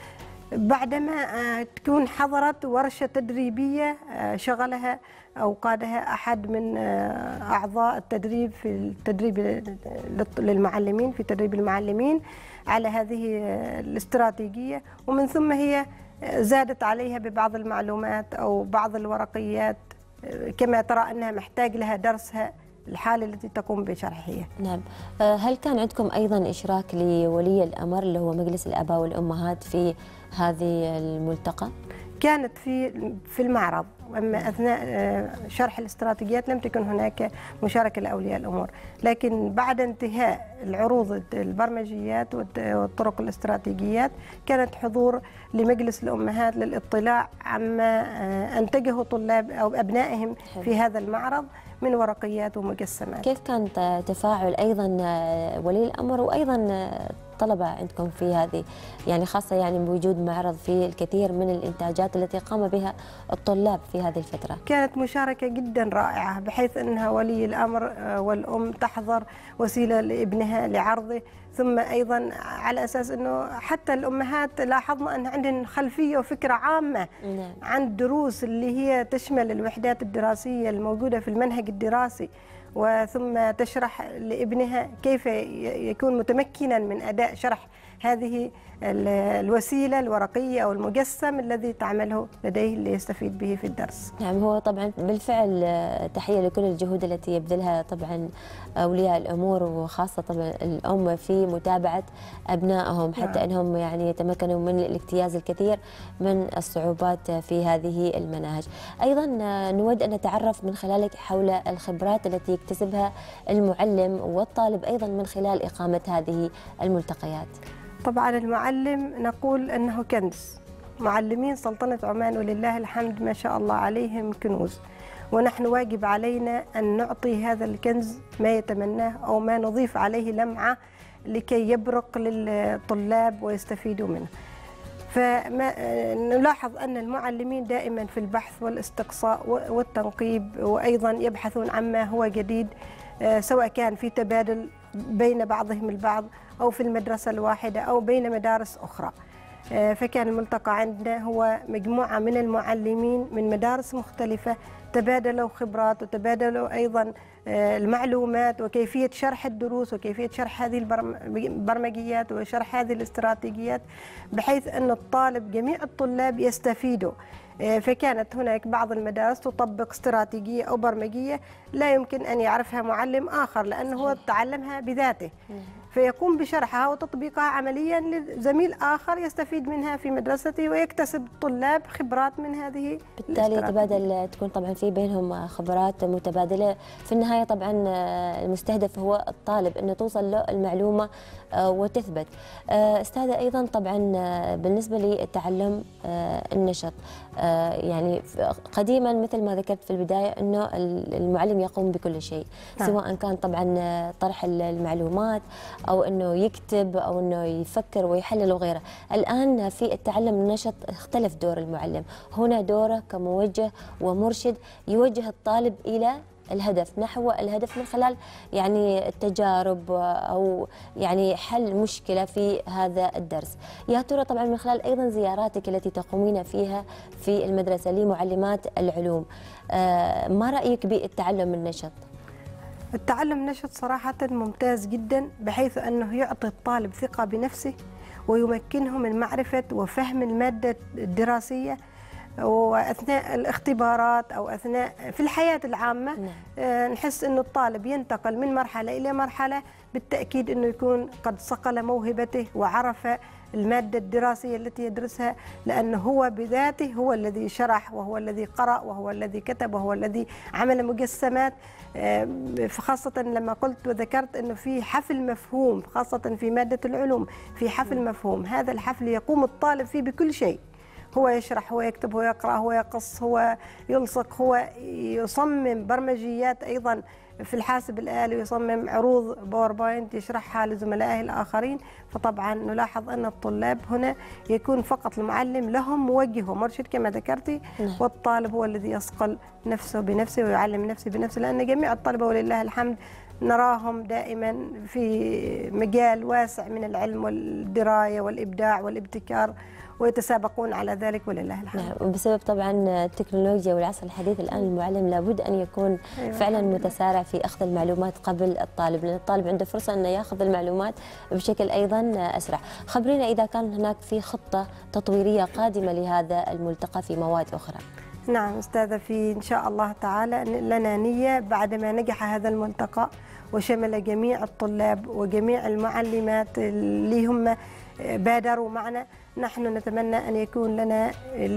بعدما تكون حضرت ورشة تدريبية شغلها أو قادها أحد من أعضاء التدريب في التدريب للمعلمين، في تدريب المعلمين على هذه الاستراتيجية، ومن ثم هي زادت عليها ببعض المعلومات أو بعض الورقيات كما ترى أنها محتاج لها درسها الحالة التي تقوم بشرحها. نعم. هل كان عندكم أيضا إشراك لولي الأمر اللي هو مجلس الآباء والأمهات في هذه الملتقى؟ كانت في المعرض، أما أثناء شرح الاستراتيجيات لم تكن هناك مشاركة لأولياء الأمور، لكن بعد انتهاء العروض البرمجيات والطرق الاستراتيجيات كانت حضور لمجلس الأمهات للاطلاع عما أنتجه طلاب أو أبنائهم في هذا المعرض من ورقيات ومجسمات. كيف كان تفاعل أيضا ولي الأمر وأيضا طلبة عندكم في هذه، يعني خاصة يعني بوجود معرض فيه الكثير من الإنتاجات التي قام بها الطلاب في هذه الفترة؟ كانت مشاركة جدا رائعة، بحيث أنها ولي الأمر والأم تحضر وسيلة لابنها لعرضه، ثم أيضا على أساس أنه حتى الأمهات لاحظنا أن عندهم خلفية وفكرة عامة عن الدروس اللي هي تشمل الوحدات الدراسية الموجودة في المنهج الدراسي، وثم تشرح لابنها كيف يكون متمكنا من أداء شرح هذه الوسيلة الورقية أو المجسم الذي تعمله لديه اللي يستفيد به في الدرس. نعم، هو طبعا بالفعل تحية لكل الجهود التي يبذلها طبعا أولياء الأمور، وخاصة طبعا الأم في متابعة أبنائهم حتى أنهم يعني يتمكنوا من الاجتياز الكثير من الصعوبات في هذه المناهج. أيضا نود أن نتعرف من خلالك حول الخبرات التي يكتسبها المعلم والطالب أيضا من خلال إقامة هذه الملتقيات. طبعا المعلم نقول أنه كنز، معلمين سلطنة عمان ولله الحمد ما شاء الله عليهم كنوز، ونحن واجب علينا أن نعطي هذا الكنز ما يتمناه أو ما نضيف عليه لمعة لكي يبرق للطلاب ويستفيدوا منه. فنلاحظ أن المعلمين دائما في البحث والاستقصاء والتنقيب، وأيضا يبحثون عما هو جديد، سواء كان في تبادل بين بعضهم البعض أو في المدرسة الواحدة أو بين مدارس أخرى. فكان الملتقى عندنا هو مجموعة من المعلمين من مدارس مختلفة تبادلوا خبرات وتبادلوا أيضا المعلومات وكيفية شرح الدروس وكيفية شرح هذه البرمجيات وشرح هذه الاستراتيجيات، بحيث أن الطالب جميع الطلاب يستفيدوا. فكانت هناك بعض المدارس تطبق استراتيجية أو برمجية لا يمكن أن يعرفها معلم آخر لأنه هو تعلمها بذاته، فيقوم بشرحها وتطبيقها عمليا لزميل آخر يستفيد منها في مدرسته ويكتسب الطلاب خبرات من هذه. بالتالي تبادل، تكون طبعا في بينهم خبرات متبادلة. في النهاية طبعا المستهدف هو الطالب أنه توصل له المعلومة وتثبت. أستاذة أيضا طبعا بالنسبة للتعلم النشط، يعني قديما مثل ما ذكرت في البداية أنه المعلم يقوم بكل شيء، سواء كان طبعا طرح المعلومات أو أنه يكتب أو أنه يفكر ويحلل وغيره. الآن في التعلم النشط اختلف دور المعلم، هنا دوره كموجه ومرشد يوجه الطالب إلى الهدف، نحو الهدف من خلال يعني التجارب أو يعني حل مشكلة في هذا الدرس. يا ترى طبعا من خلال أيضا زياراتك التي تقومين فيها في المدرسة لمعلمات العلوم، ما رأيك بالتعلم النشط؟ التعلم النشط صراحة ممتاز جدا، بحيث أنه يعطي الطالب ثقة بنفسه ويمكنه من معرفة وفهم المادة الدراسية، وأثناء الاختبارات أو أثناء في الحياة العامة. نحس أنه الطالب ينتقل من مرحلة إلى مرحلة، بالتأكيد أنه يكون قد صقل موهبته وعرف المادة الدراسية التي يدرسها، لأنه هو بذاته هو الذي شرح وهو الذي قرأ وهو الذي كتب وهو الذي عمل مجسمات. خاصة لما قلت وذكرت أنه في حفل مفهوم، خاصة في مادة العلوم في حفل مفهوم، هذا الحفل يقوم الطالب فيه بكل شيء، هو يشرح، هو يكتب، هو يقرأ، هو يقص، هو يلصق، هو يصمم برمجيات أيضا في الحاسب الآلي، ويصمم عروض باوربوينت يشرحها لزملائه الآخرين. فطبعا نلاحظ أن الطلاب هنا يكون فقط المعلم لهم موجه ومرشد كما ذكرتي، والطالب هو الذي يصقل نفسه بنفسه ويعلم نفسه بنفسه، لأن جميع الطلبة ولله الحمد نراهم دائما في مجال واسع من العلم والدراية والإبداع والابتكار، ويتسابقون على ذلك ولله الحمد. نعم، بسبب طبعا التكنولوجيا والعصر الحديث الآن المعلم لابد أن يكون فعلا متسارع في أخذ المعلومات قبل الطالب، لأن الطالب عنده فرصة أنه يأخذ المعلومات بشكل أيضا أسرع. خبرينا إذا كان هناك في خطة تطويرية قادمة لهذا الملتقى في مواد أخرى. نعم أستاذة، في إن شاء الله تعالى لنا نية بعدما نجح هذا الملتقى وشمل جميع الطلاب وجميع المعلمات اللي هم بادروا معنا، نحن نتمنى أن يكون لنا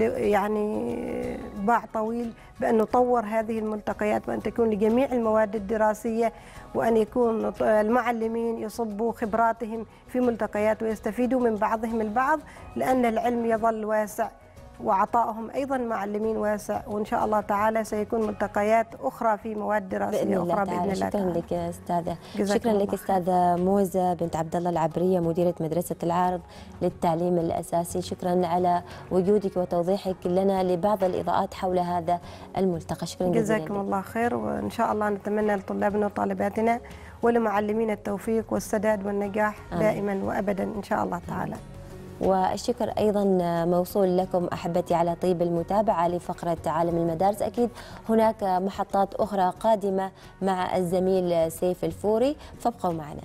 يعني باع طويل بأن نطور هذه الملتقيات، وأن تكون لجميع المواد الدراسية، وأن يكون المعلمين يصبوا خبراتهم في ملتقيات ويستفيدوا من بعضهم البعض، لأن العلم يظل واسع وعطائهم أيضا معلمين واسع، وإن شاء الله تعالى سيكون ملتقيات أخرى في مواد دراسية أخرى بإذن الله تعالى. شكرا لك أستاذة، شكرا لك أستاذة موزة بنت عبد الله العبرية، مديرة مدرسة العارض للتعليم الأساسي. شكرا على وجودك وتوضيحك لنا لبعض الإضاءات حول هذا الملتقى. شكرا جزيلا. جزاكم الله خير، وإن شاء الله نتمنى لطلابنا وطالباتنا ولمعلمين التوفيق والسداد والنجاح دائما وأبدا إن شاء الله تعالى. والشكر أيضا موصول لكم أحبتي على طيب المتابعة لفقرة عالم المدارس. أكيد هناك محطات أخرى قادمة مع الزميل سيف الفوري، فابقوا معنا.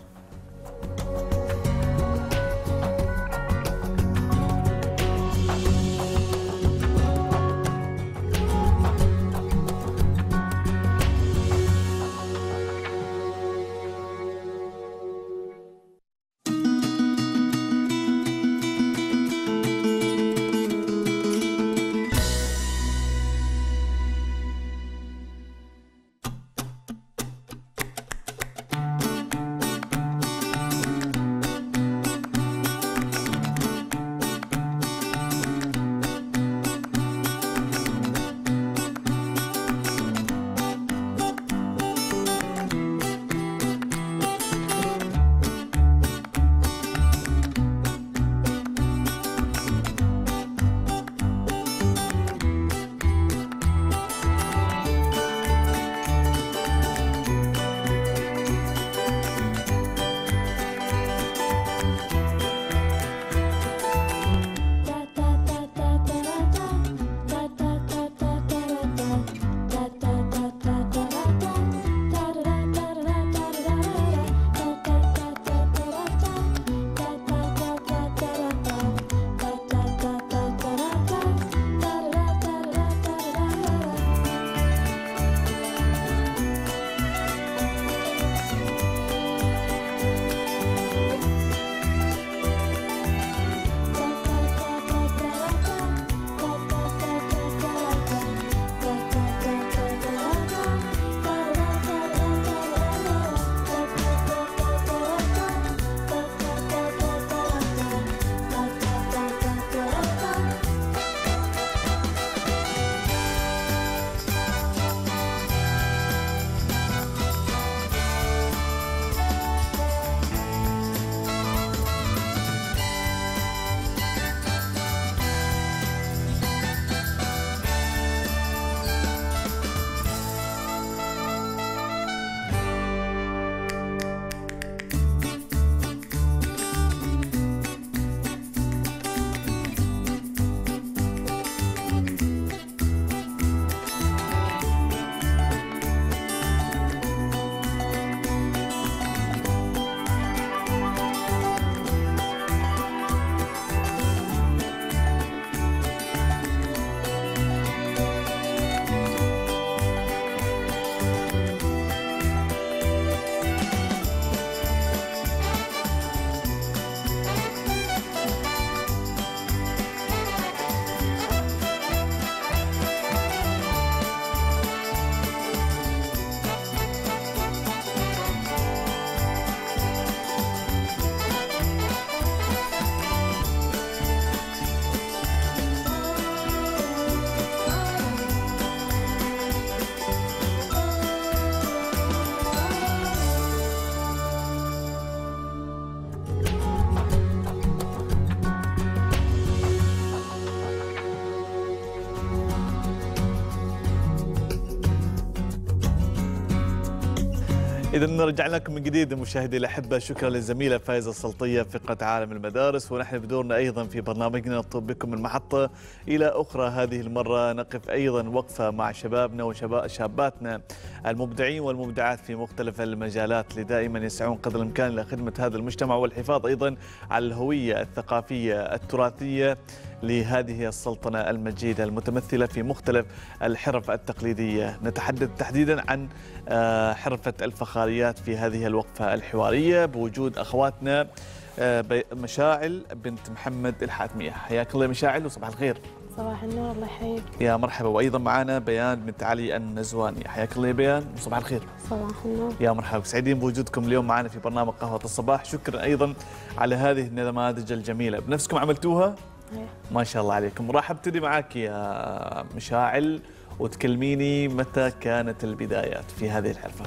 إذا نرجع لكم من جديد مشاهدي الأحبة. شكرا للزميلة فايزة السلطية في فقرة عالم المدارس، ونحن بدورنا أيضا في برنامجنا نطلب بكم من محطة إلى أخرى. هذه المرة نقف أيضا وقفة مع شبابنا وشاباتنا المبدعين والمبدعات في مختلف المجالات اللي دائما يسعون قدر الإمكان إلى خدمة هذا المجتمع والحفاظ أيضا على الهوية الثقافية التراثية لهذه السلطنة المجيدة المتمثلة في مختلف الحرف التقليدية. نتحدث تحديدا عن حرفة الفخاريات في هذه الوقفة الحوارية بوجود أخواتنا مشاعل بنت محمد الحاتمية. حياك الله مشاعل وصباح الخير. صباح النور، الله يحييك. يا مرحبا. وأيضا معنا بيان بنت علي النزواني. حياك الله يا بيان وصباح الخير. صباح النور. يا مرحبا، سعيدين بوجودكم اليوم معنا في برنامج قهوة الصباح. شكرا أيضا على هذه النماذج الجميلة، بنفسكم عملتوها؟ ما شاء الله عليكم. راح ابتدي معاك يا مشاعل وتكلميني متى كانت البدايات في هذه الحرفة؟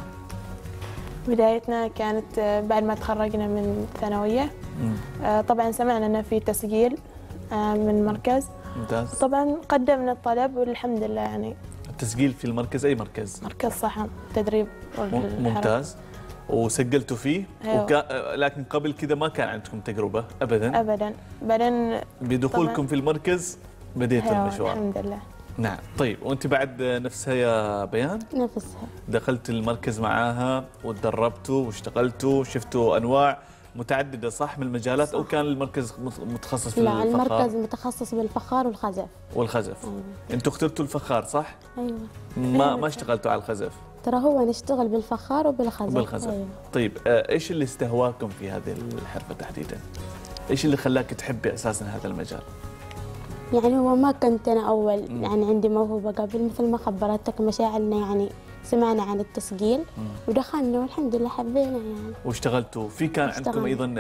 بدايتنا كانت بعد ما تخرجنا من ثانوية. طبعا سمعنا أنه في تسجيل من مركز. ممتاز. طبعا قدمنا الطلب والحمد لله. يعني التسجيل في المركز، أي مركز؟ مركز صحن تدريب. ممتاز. وسجلتوا فيه؟ أيوة. لكن قبل كذا ما كان عندكم تجربة أبدا؟ أبدا. بعدين بدخولكم في المركز بديتوا المشوار. الحمد لله. نعم. طيب وانت بعد نفسها يا بيان؟ نفسها. دخلت المركز معاها وتدربتوا واشتغلتوا وشفتوا انواع متعدده صح من المجالات؟ صح. او كان المركز متخصص في الفخار؟ لا، المركز متخصص بالفخار والخزف. والخزف. أيوة. انتوا اخترتوا الفخار صح؟ ايوه. ما اشتغلتوا على الخزف؟ ترى هو نشتغل بالفخار وبالخزف. أيوة. طيب ايش اللي استهواكم في هذه الحرفه تحديدا؟ ايش اللي خلاك تحبي اساسا هذا المجال؟ يعني هو ما كنت أنا أول يعني عندي موهبة قبل، مثل ما خبرتك مشاعلنا، يعني سمعنا عن التسجيل ودخلنا والحمد لله حبينا يعني. واشتغلتوا في كان عندكم أيضا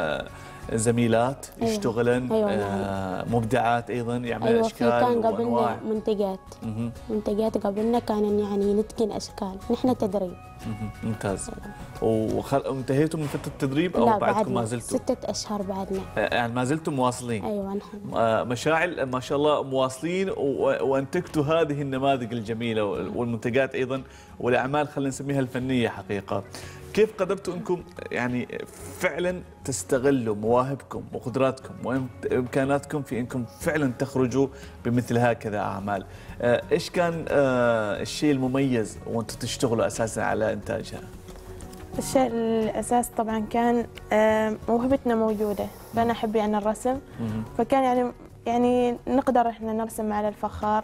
زميلات يشتغلن؟ أيوة. مبدعات أيضا يعمل أيوة. أشكال كان قبلنا وأنواع. منتجات قبلنا كان يعني نتقن أشكال، نحن تدريب. ممتاز. وانتهيتوا من فترة التدريب أو بعدكم ما زلتوا؟ 6 أشهر بعدنا. يعني ما زلتوا مواصلين؟ أيوة نحن. مشاعل ما شاء الله مواصلين وانتجتوا هذه النماذج الجميلة والمنتجات أيضا والأعمال خلينا نسميها الفنية حقيقة. كيف قدرتوا أنكم يعني فعلا تستغلوا مواهبكم وقدراتكم وإمكاناتكم في أنكم فعلا تخرجوا بمثل هكذا أعمال؟ إيش كان الشيء المميز وأنتم تشتغلوا أساسا على إنتاجها؟ الشيء الأساس طبعا كان موهبتنا موجودة، فأنا أحب يعني الرسم. فكان يعني نقدر إحنا نرسم على الفخار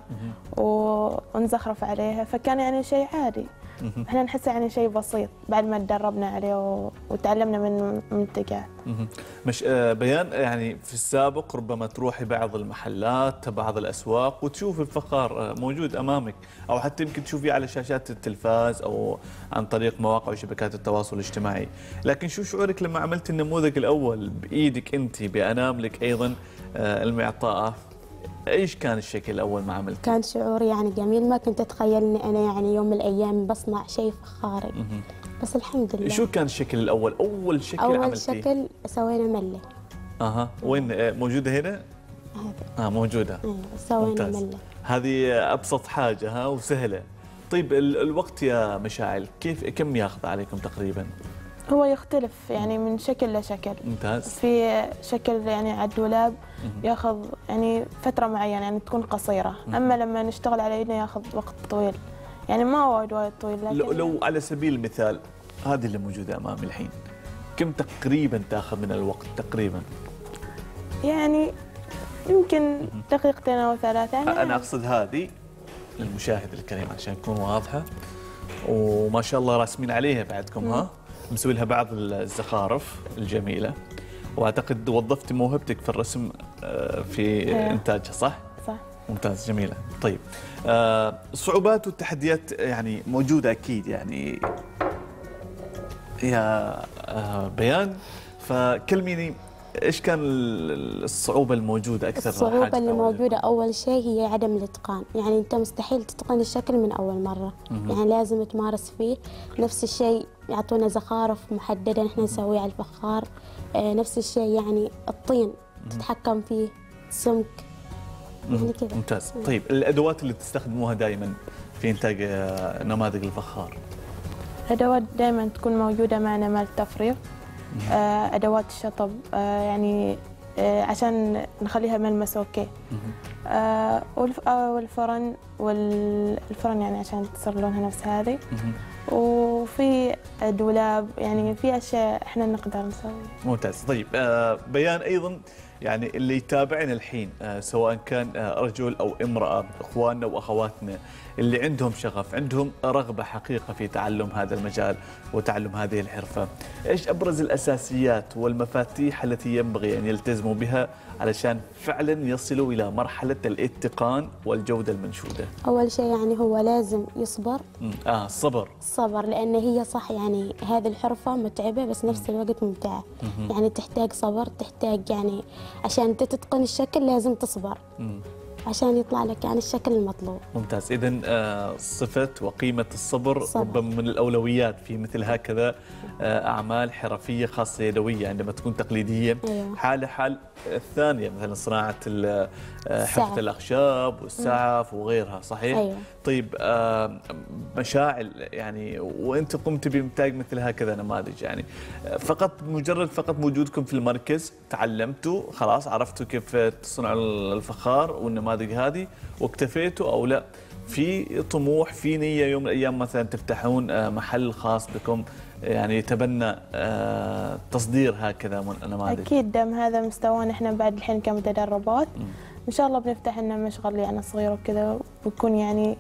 ونزخرف عليها، فكان يعني شيء عادي. احنا نحسه يعني شيء بسيط بعد ما تدربنا عليه وتعلمنا من منتجات. مش بيان يعني في السابق ربما تروحي بعض المحلات بعض الاسواق وتشوف الفخار موجود امامك، او حتى يمكن تشوفيه على شاشات التلفاز او عن طريق مواقع وشبكات التواصل الاجتماعي، لكن شو شعورك لما عملت النموذج الاول بايدك انت باناملك ايضا المعطاءه؟ ايش كان الشكل اول ما عملت؟ كان شعور يعني جميل، ما كنت اتخيل اني انا يعني يوم من الايام بصنع شيء فخاري. بس الحمد لله. شو كان الشكل الاول؟ اول شكل عملتيه؟ اول شكل سوينا مله. وين موجوده هنا؟ هذه موجوده. ايوه سوينا مله. هذه ابسط حاجه وسهله. طيب الوقت يا مشاعل كم ياخذ عليكم تقريبا؟ هو يختلف يعني من شكل لشكل. ممتاز. في شكل يعني على الدولاب ياخذ يعني فتره معينه يعني تكون قصيره، اما لما نشتغل على ايدنا ياخذ وقت طويل، يعني ما وايد طويل. لكن لو على سبيل المثال هذه اللي موجوده امامي الحين كم تقريبا تاخذ من الوقت تقريبا؟ يعني يمكن دقيقتين او 3 يعني. انا اقصد هذه للمشاهد الكريم عشان تكون واضحه، وما شاء الله راسمين عليها بعدكم. مسوي لها بعض الزخارف الجميله، واعتقد وظفتي موهبتك في الرسم في انتاجها صح؟ صح. ممتاز جميله. طيب الصعوبات والتحديات يعني موجوده اكيد يعني يا بيان، فكلميني ايش كان الصعوبه الموجوده اكثر؟ الصعوبه اللي موجوده اول شيء هي عدم الاتقان، يعني انت مستحيل تتقن الشكل من اول مره. يعني لازم تمارس فيه. نفس الشيء يعطونا زخارف محدده نحن نسويها على الفخار. نفس الشيء يعني الطين تتحكم فيه، سمك يعني كذا. ممتاز. طيب الادوات اللي تستخدموها دائما في انتاج نماذج الفخار؟ الأدوات دائما تكون موجودة معنا مع التفريغ. أدوات الشطب يعني عشان نخليها ملمس أوكي. والفرن يعني عشان تصير لونها نفس هذه. وفي دولاب، يعني في أشياء إحنا نقدر نسويها. ممتاز. طيب بيان أيضا يعني اللي يتابعنا الحين سواء كان رجل أو امرأة، إخواننا وأخواتنا اللي عندهم شغف، عندهم رغبة حقيقة في تعلم هذا المجال وتعلم هذه الحرفة، إيش أبرز الأساسيات والمفاتيح التي ينبغي أن يلتزموا بها علشان فعلا يصلوا إلى مرحلة الاتقان والجودة المنشودة؟ أول شيء يعني هو لازم يصبر. الصبر لأن هي صح يعني هذه الحرفة متعبة بس نفس الوقت ممتعة. يعني تحتاج صبر، تحتاج يعني عشان تتقن الشكل لازم تصبر عشان يطلع لك يعني الشكل المطلوب. ممتاز. إذن صفة وقيمة الصبر ربما من الأولويات في مثل هكذا أعمال حرفية خاصة يدوية عندما تكون تقليدية. أيوة. حال الثانية مثلا صناعة حرفة الأخشاب والسعف وغيرها، صحيح؟ أيوة. طيب مشاعل يعني وأنت قمت بإنتاج مثل هكذا نماذج، يعني مجرد وجودكم في المركز تعلمتوا خلاص عرفتوا كيف تصنعوا الفخار والنماذج هذه واكتفيتوا أو لا؟ في طموح، في نية يوم من الأيام مثلا تفتحون محل خاص بكم يعني يتبنى تصدير هكذا نماذج؟ أكيد دام هذا مستوانا احنا بعد الحين كمتدربات إن شاء الله بنفتح لنا مشغل يعني صغير وكذا، ويكون يعني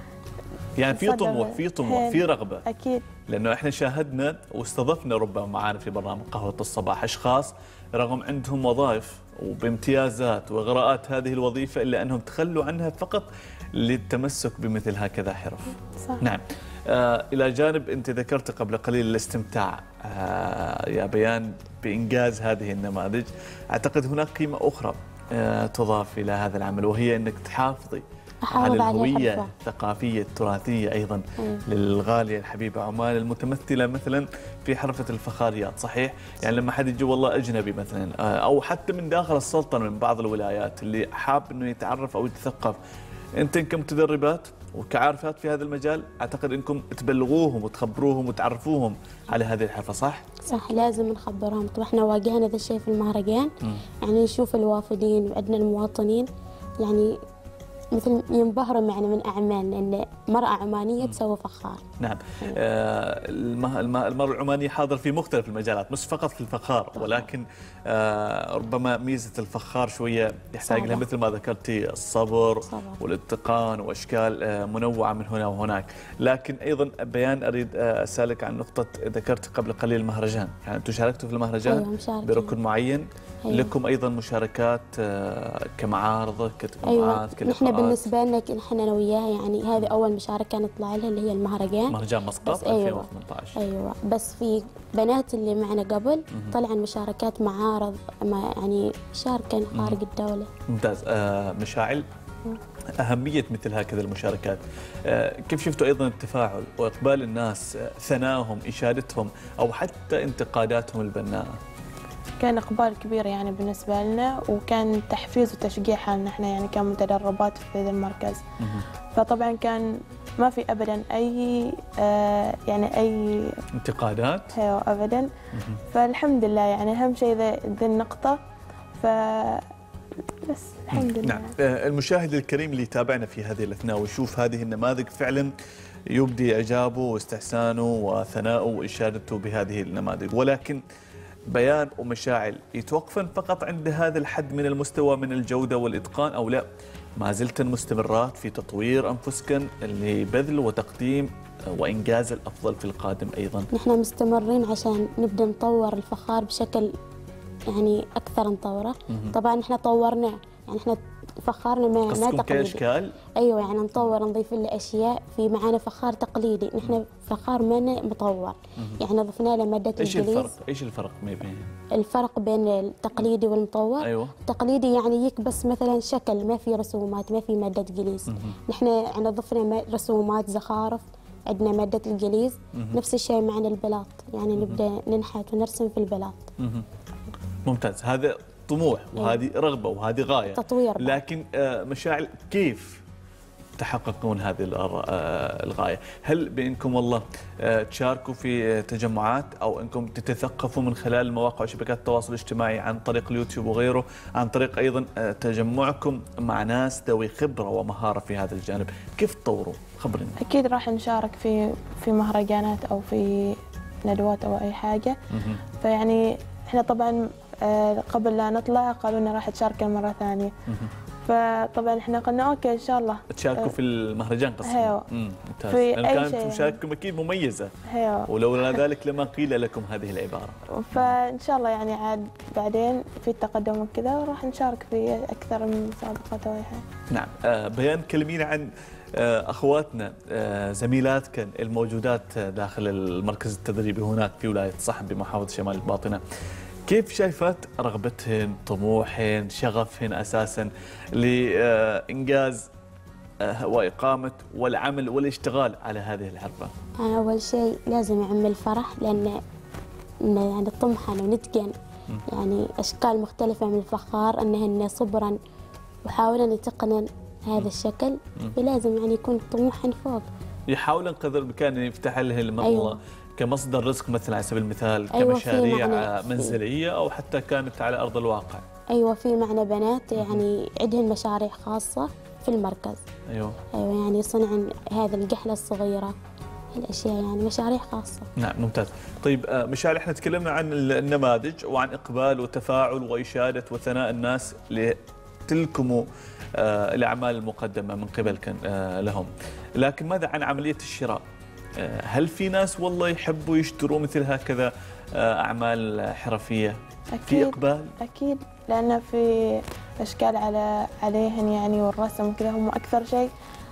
في طموح في رغبة. أكيد. لأنه احنا شاهدنا واستضفنا ربما معانا في برنامج قهوة الصباح أشخاص رغم عندهم وظائف وبامتيازات وغراءات هذه الوظيفة إلا أنهم تخلوا عنها فقط للتمسك بمثل هكذا حرف. صح. نعم. إلى جانب أنت ذكرت قبل قليل الاستمتاع يا بيان بإنجاز هذه النماذج، أعتقد هناك قيمة أخرى تضاف إلى هذا العمل وهي أنك تحافظي على الهوية الثقافية التراثية أيضا للغالية الحبيبة عمان المتمثلة مثلا في حرفة الفخاريات، صحيح؟ يعني لما حد يجي والله أجنبي مثلا أو حتى من داخل السلطنة من بعض الولايات اللي حاب أنه يتعرف أو يتثقف، أنت كمتدربات وكعارفات في هذا المجال أعتقد أنكم تبلغوهم وتخبروهم وتعرفوهم على هذه الحرفة، صح؟ صح، لازم نخبرهم. طبعا احنا واجهنا هذا الشيء في المهرجان. يعني نشوف الوافدين وعندنا المواطنين يعني مثل ينبهروا يعني من أعمالنا أن مرأة عمانية تسوي فخار. نعم. المرأة العمانية حاضر في مختلف المجالات مش فقط في الفخار، ولكن ربما ميزة الفخار شوية يحتاج لها مثل ما ذكرتي الصبر والاتقان وأشكال منوعة من هنا وهناك. لكن أيضا بيان أريد أسألك عن نقطة ذكرت قبل قليل المهرجان، يعني أنتم شاركتوا في المهرجان بركن معين؟ لكم أيضا مشاركات كمعارضة كتجمعات كلقاءات؟ نحن بالنسبة لنا نحن أنا وياها يعني هذه أول مشاركة نطلع لها اللي هي المهرجان، مهرجان مسقط 2018. أيوة. بس في بنات اللي معنا قبل طلعن مشاركات معارض يعني شاركة خارج الدولة. ممتاز. مشاعل أهمية مثل هكذا المشاركات، كيف شفتوا أيضا التفاعل وإقبال الناس، ثناهم، إشادتهم أو حتى انتقاداتهم البناءة؟ كان إقبال كبير يعني بالنسبة لنا، وكان تحفيز وتشجيع حالنا احنا يعني كمتدربات في هذا المركز. فطبعا كان ما في أبدا أي يعني أي انتقادات أبدا. فالحمد لله يعني أهم شيء ذي النقطة. بس الحمد لله. نعم. المشاهد الكريم اللي يتابعنا في هذه الأثناء ويشوف هذه النماذج فعلا يبدي إعجابه واستحسانه وثناؤه وإشادته بهذه النماذج، ولكن بيان ومشاعل يتوقفن فقط عند هذا الحد من المستوى من الجودة والإتقان أو لا؟ ما زلتن مستمرات في تطوير أنفسكن لبذل وتقديم وإنجاز الأفضل في القادم أيضا؟ نحن مستمرين عشان نبدأ نطور الفخار بشكل يعني أكثر نطوره. طبعا نحن طورناه، يعني احنا فخارنا ما تقليدي. كأشكال؟ أيوة، يعني نطور نضيف له أشياء. في معانا فخار تقليدي، نحن فخار ما مطور. يعني ضفنا له مادة الجليز. إيش الفرق ما بين؟ الفرق بين التقليدي والمطور. أيوة. التقليدي يعني يكبس مثلا شكل ما في رسومات، ما في مادة جليز. نحن يعني ضفنا رسومات زخارف، عندنا مادة الجليز. نفس الشيء معنا البلاط، يعني نبدأ ننحت ونرسم في البلاط. ممتاز. هذا طموح وهذه رغبة وهذه غاية تطوير. لكن مشاعل كيف تحققون هذه الغاية؟ هل بإنكم والله تشاركوا في تجمعات أو أنكم تتثقفوا من خلال مواقع وشبكات التواصل الاجتماعي عن طريق اليوتيوب وغيره، عن طريق أيضا تجمعكم مع ناس ذوي خبرة ومهارة في هذا الجانب؟ كيف تطوروا؟ خبرنا. أكيد راح نشارك في مهرجانات أو في ندوات أو أي حاجة. فيعني إحنا طبعا قبل لا نطلع قالوا لنا راح تشاركوا مرة ثانية. فطبعا احنا قلنا اوكي ان شاء الله تشاركوا في المهرجان قصدي. ممتاز. في كانت مشاركتكم اكيد مميزه. ولولا ذلك لما قيل لكم هذه العباره. فان شاء الله يعني عاد بعدين في التقدم وكذا راح نشارك في اكثر من مسابقات او اي حاجه. نعم. بيان كلمينا عن اخواتنا زميلاتك الموجودات داخل المركز التدريبي هناك في ولايه صحن بمحافظه شمال الباطنه. كيف شايفات رغبتهن، طموحهن، شغفهن أساساً لإنجاز وإقامة والعمل والاشتغال على هذه الحرفة؟ أنا أول شيء لازم أعمل فرح، لأن يعني طموحنا ونتقن يعني أشكال مختلفة من الفخار، أنهن صبراً وحاولن يتقنن هذا الشكل، فلازم يعني يكون طموحهن فوق. يحاولن قدر الإمكان يفتح لها المرة. أيوة. كمصدر رزق مثلا على سبيل المثال. أيوة كمشاريع منزلية أو حتى كانت على أرض الواقع. أيوة في معنا بنات يعني عندهن مشاريع خاصة في المركز. أيوة يعني صنع هذا القحلة الصغيرة، الأشياء يعني مشاريع خاصة. نعم ممتاز. طيب مشاري، احنا تكلمنا عن النماذج وعن إقبال وتفاعل وإشادة وثناء الناس لتلكم الأعمال المقدمة من قبلكم لهم، لكن ماذا عن عملية الشراء؟ هل في ناس والله يحبوا يشتروا مثل هكذا أعمال حرفية؟ أكيد في إقبال؟ أكيد، لأن في أشكال عليهن يعني والرسم وكذا، هم أكثر شيء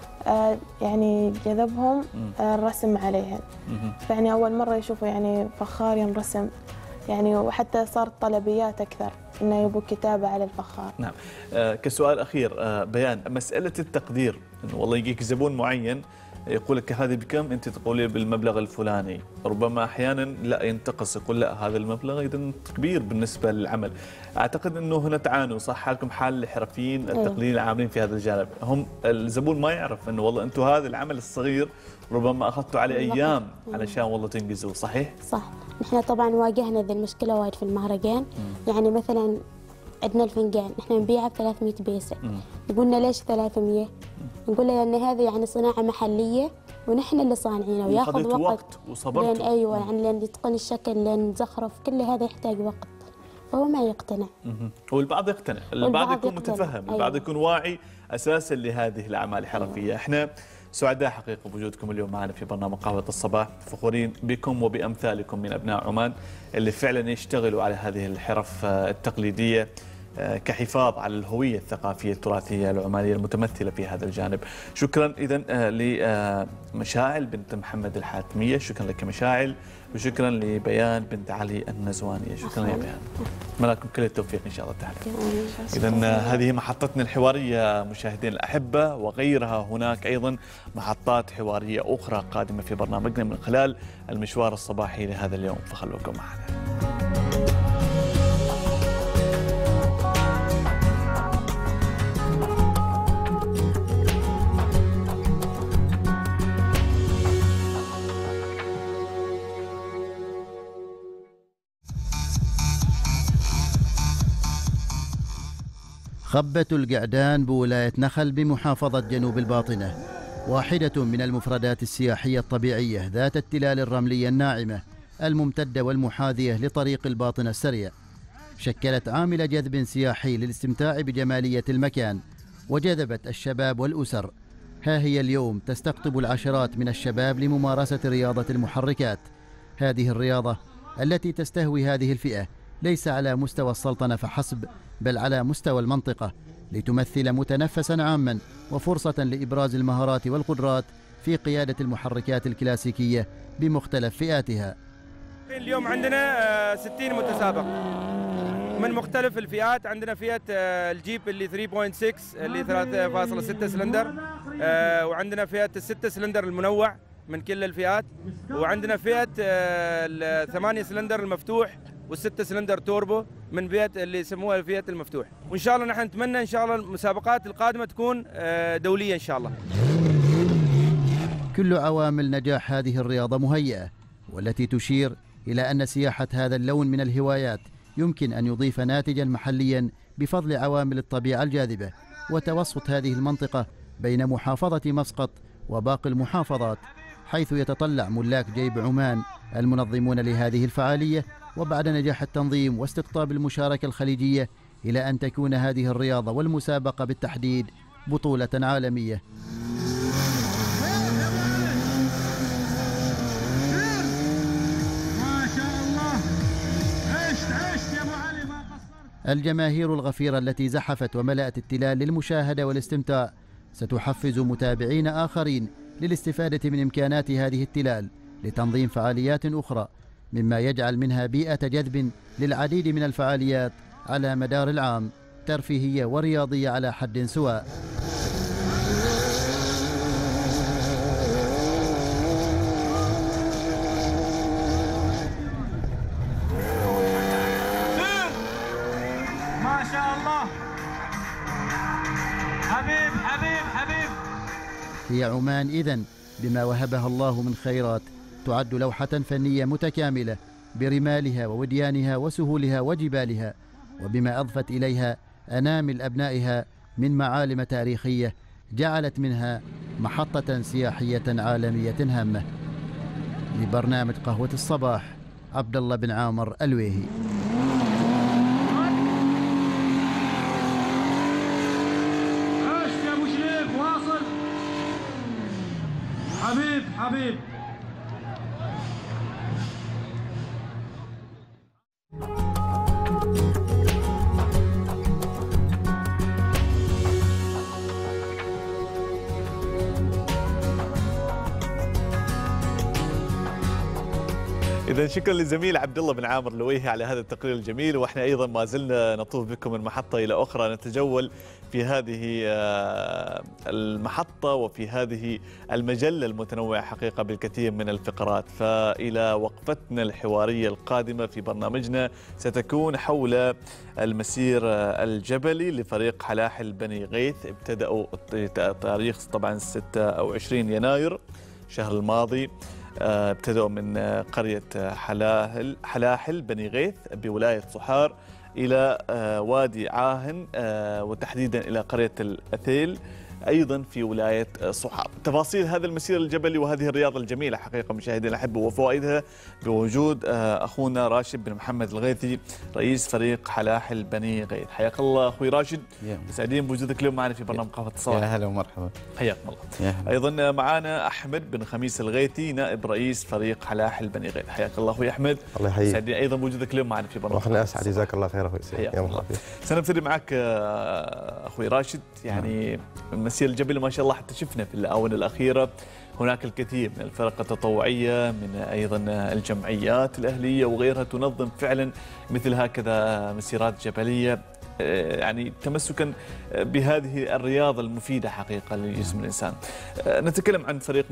يعني جذبهم الرسم عليهن. فيعني أول مرة يشوفوا يعني فخار ينرسم يعني، وحتى صارت طلبيات أكثر إنه يبوا كتابة على الفخار. نعم. كسؤال أخير بيان، مسألة التقدير، إنه والله يجيك زبون معين يقول لك هذه بكم، انت تقولي بالمبلغ الفلاني، ربما احيانا لا ينتقص، يقول لا هذا المبلغ اذا كبير بالنسبه للعمل. اعتقد انه هنا تعانوا صح حالكم حال الحرفيين التقليديين العاملين في هذا الجانب، هم الزبون ما يعرف انه والله انتم هذا العمل الصغير ربما اخذتوا عليه ايام علشان والله تنجزوه. صحيح؟ صح. نحن طبعا واجهنا ذي المشكله وايد في المهرجان. يعني مثلا عندنا الفنجان نحن نبيعه ب 300 بيسة، قلنا ليش 300؟ نقول له لأن هذا يعني صناعة محلية ونحن اللي صانعينه وياخذ وقت وصبرت. أيوة يعني لين يتقن الشكل، لين زخرف، كل هذا يحتاج وقت، فهو ما يقتنع. والبعض يقتنع، البعض يكون متفهم، البعض يكون واعي أساسا لهذه الأعمال الحرفية. احنا سعداء حقيقة بوجودكم اليوم معنا في برنامج قهوة الصباح، فخورين بكم وبأمثالكم من أبناء عمان اللي فعلا يشتغلوا على هذه الحرف التقليدية كحفاظ على الهوية الثقافية التراثية العمانية المتمثلة في هذا الجانب. شكرا إذن لمشاعل بنت محمد الحاتمية، شكرا لك مشاعل، وشكرا لبيان بنت علي النزوانية. شكرا يا بيان، أتمنى لكم كل التوفيق إن شاء الله تعالى. إذن هذه محطتنا الحوارية مشاهدين الأحبة، وغيرها هناك أيضا محطات حوارية أخرى قادمة في برنامجنا من خلال المشوار الصباحي لهذا اليوم، فخلوكم معنا. خبة القعدان بولاية نخل بمحافظة جنوب الباطنة، واحدة من المفردات السياحية الطبيعية ذات التلال الرملية الناعمة الممتدة والمحاذية لطريق الباطنة السريع، شكلت عامل جذب سياحي للاستمتاع بجمالية المكان وجذبت الشباب والأسر. ها هي اليوم تستقطب العشرات من الشباب لممارسة رياضة المحركات. هذه الرياضة التي تستهوي هذه الفئة ليس على مستوى السلطنة فحسب، بل على مستوى المنطقة، لتمثل متنفساً عاماً وفرصة لإبراز المهارات والقدرات في قيادة المحركات الكلاسيكية بمختلف فئاتها. اليوم عندنا 60 متسابق من مختلف الفئات. عندنا فئة الجيب اللي 3.6 اللي 3.6 سلندر، وعندنا فئة ال6 سلندر المنوع من كل الفئات، وعندنا فئة ال8 سلندر المفتوح وال6 سلندر توربو من فئة اللي يسموها الفئة المفتوح. وإن شاء الله نحن نتمنى إن شاء الله المسابقات القادمة تكون دولية إن شاء الله. كل عوامل نجاح هذه الرياضة مهيئة، والتي تشير إلى أن سياحة هذا اللون من الهوايات يمكن أن يضيف ناتجا محليا بفضل عوامل الطبيعة الجاذبة وتوسط هذه المنطقة بين محافظة مسقط وباقي المحافظات، حيث يتطلع ملاك جيب عمان المنظمون لهذه الفعالية وبعد نجاح التنظيم واستقطاب المشاركة الخليجية إلى أن تكون هذه الرياضة والمسابقة بالتحديد بطولة عالمية. الجماهير الغفيرة التي زحفت وملأت التلال للمشاهدة والاستمتاع ستحفز متابعين آخرين للاستفادة من إمكانات هذه التلال لتنظيم فعاليات أخرى، مما يجعل منها بيئة جذب للعديد من الفعاليات على مدار العام، ترفيهية ورياضية على حد سواء. ما شاء الله، حبيب. هي عمان إذن بما وهبها الله من خيرات تعد لوحة فنية متكاملة برمالها ووديانها وسهولها وجبالها، وبما أضفت إليها أنامل أبنائها من معالم تاريخية جعلت منها محطة سياحية عالمية هامة. لبرنامج قهوة الصباح، عبد الله بن عامر الويهي. عشت يا ابو شريف، واصل. حبيب. إذا شكرا للزميل عبد الله بن عامر الويهي على هذا التقرير الجميل، واحنا ايضا ما زلنا نطوف بكم من محطة إلى أخرى، نتجول في هذه المحطة وفي هذه المجلة المتنوعة حقيقة بالكثير من الفقرات. فإلى وقفتنا الحوارية القادمة في برنامجنا ستكون حول المسير الجبلي لفريق حلاحل بني غيث. ابتدأوا تاريخ طبعا 26 يناير الشهر الماضي، ابتدأوا من قرية حلاحل بني غيث بولاية صحار إلى وادي عاهن، وتحديدا إلى قرية الأثيل أيضا في ولاية صحار. تفاصيل هذا المسير الجبلي وهذه الرياضة الجميلة حقيقة مشاهدينا الأحبة وفوائدها بوجود أخونا راشد بن محمد الغيثي رئيس فريق حلاحل بني غيث. حياك الله أخوي راشد، سعيدين بوجودك اليوم معنا في برنامج قهوة الصباح. يا هلا ومرحبا. حياكم الله. أيضا معنا أحمد بن خميس الغيثي نائب رئيس فريق حلاحل بني غيث. حياك الله أخوي أحمد. الله يحييك. سعيدين أيضا بوجودك اليوم معنا في برنامج. وإحنا أسعد، جزاك الله خير أخوي. يا مرحبا. سنبتدي معك أخوي راشد، يعني المسير الجبلي ما شاء الله حتى شفنا في الآونة الأخيرة هناك الكثير من الفرق التطوعية، من أيضا الجمعيات الأهلية وغيرها تنظم فعلا مثل هكذا مسيرات جبلية، يعني تمسكا بهذه الرياضة المفيدة حقيقة لجسم الإنسان. نتكلم عن فريق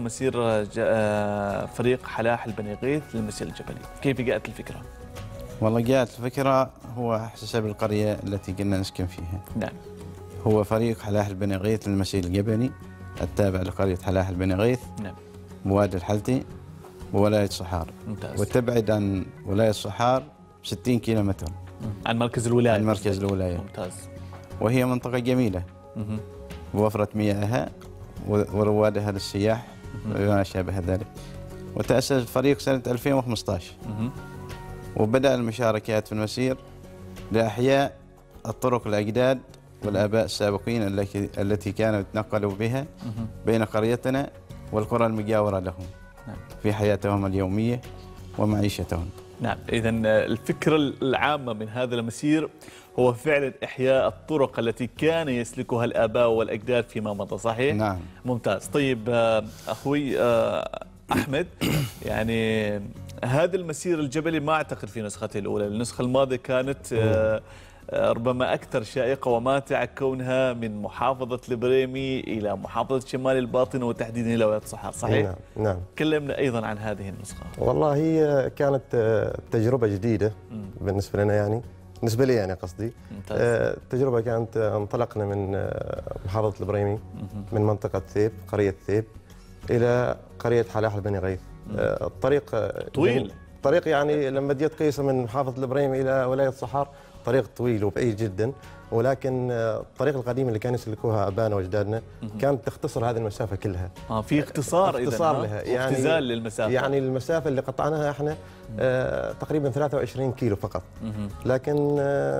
فريق حلاحل بني غيث للمسير الجبلي، كيف جاءت الفكرة؟ والله جاءت الفكرة هو حسب القرية التي كنا نسكن فيها. نعم. هو فريق حلاحل بني غيث للمسير الجبلي التابع لقرية حلاحل بني غيث. نعم. بوادي الحلتي بولاية صحار. ممتاز. وتبعد عن ولاية صحار 60 كيلومتر عن مركز الولاية. عن مركز الولاية. ممتاز. وهي منطقة جميلة بوفرة مياهها وروادها للسياح وما شابه ذلك. وتأسس الفريق سنة 2015. وبدأ المشاركات في المسير لأحياء الطرق الأجداد والآباء السابقين التي كانوا يتنقلوا بها بين قريتنا والقرى المجاورة لهم في حياتهم اليومية ومعيشتهم. نعم، إذا الفكرة العامة من هذا المسير هو فعلا إحياء الطرق التي كان يسلكها الآباء والأجداد فيما مضى، صحيح؟ نعم. ممتاز. طيب أخوي أحمد، يعني هذا المسير الجبلي ما أعتقد في نسخته الأولى، النسخة الماضية كانت ربما أكثر شائقة وماتعة كونها من محافظة البريمي إلى محافظة شمال الباطنة وتحديدا إلى ولاية صحار، صحيح؟ نعم. نعم. كلمنا أيضا عن هذه النسخة. والله هي كانت تجربة جديدة بالنسبة لنا، يعني بالنسبة لي يعني قصدي. التجربة كانت انطلقنا من محافظة البريمي من منطقة ثيب، قرية ثيب، إلى قرية حلاحل بني غيث. الطريق طويل، طريق يعني لما تجي تقيسه من محافظة البريم إلى ولاية صحار طريق طويل وبعيد جدا، ولكن الطريق القديم اللي كانوا يسلكوها ابائنا واجدادنا كانت تختصر هذه المسافه كلها. في اختصار ايضا، اختصار لها، يعني اختزال للمسافه. يعني المسافه اللي قطعناها احنا تقريبا 23 كيلو فقط، لكن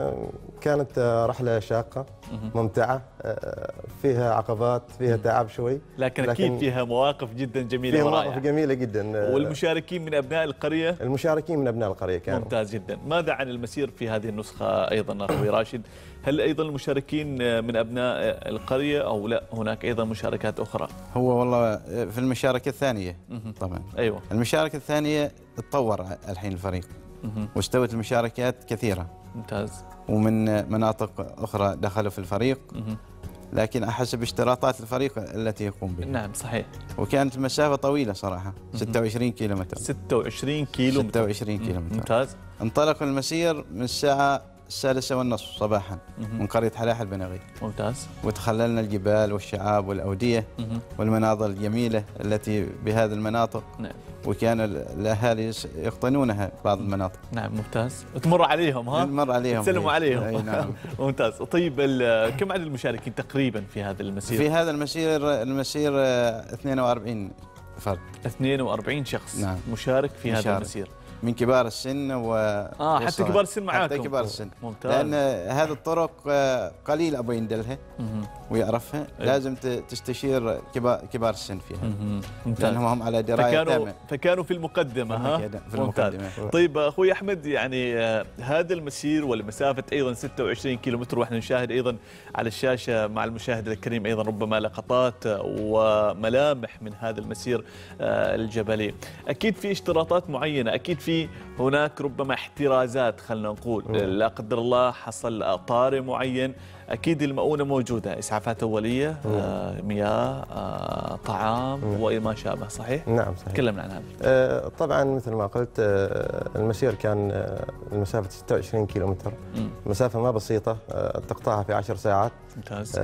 كانت رحله شاقه ممتعه، فيها عقبات، فيها تعب شوي، لكن اكيد فيها مواقف جدا جميله فيها ورائعه. مواقف جميله جدا. والمشاركين من ابناء القريه؟ المشاركين من ابناء القريه كانوا. ممتاز جدا. ماذا عن المسير في هذه النسخه ايضا اخوي راشد؟ هل ايضا المشاركين من ابناء القريه او لا هناك ايضا مشاركات اخرى؟ هو والله في المشاركه الثانيه طبعا. ايوه، المشاركه الثانيه تطور الحين الفريق واستوت المشاركات كثيره. ممتاز. ومن مناطق اخرى دخلوا في الفريق، لكن حسب اشتراطات الفريق التي يقوم بها. نعم صحيح. وكانت المسافه طويله صراحه، 26 كيلومتر. 26 كيلومتر. 26 كيلومتر. ممتاز. انطلق المسير من الساعه 6:30 صباحا من قرية حلاحل بني غيث. ممتاز. وتخللنا الجبال والشعاب والأودية والمناظر الجميلة التي بهذه المناطق. نعم. وكان الأهالي يقطنونها بعض المناطق. نعم ممتاز. تمر عليهم ها؟ نمر عليهم. تسلموا عليهم. أي نعم. ممتاز. طيب كم عدد المشاركين تقريبا في هذا المسير؟ في هذا المسير 42 فرد. 42 شخص. نعم. مشارك في هذا المسير. من كبار السن حتى كبار السن معاكم. حتى كبار السن. ممتاز. لأن هذه الطرق قليل أبو يندلها ويعرفها. لازم تستشير كبار السن فيها. ممتاز. لأنهم هم على دراية تامة. فكانوا في المقدمة في المقدمة. طيب أخوي أحمد، يعني هذا المسير والمسافة أيضا 26 كيلومتر، وإحنا نشاهد أيضا على الشاشة مع المشاهد الكريم أيضا ربما لقطات وملامح من هذا المسير الجبلي. أكيد في اشتراطات معينة، أكيد في هناك ربما احترازات، خلينا نقول لا قدر الله حصل طارئ معين، أكيد المؤونة موجودة، إسعافات أولية، مياه، طعام وما شابه. صحيح؟ نعم صحيح. تكلمنا عن هذا. طبعا مثل ما قلت المسير كان المسافة 26 كيلومتر، مسافة ما بسيطة، تقطعها في 10 ساعات. ممتاز.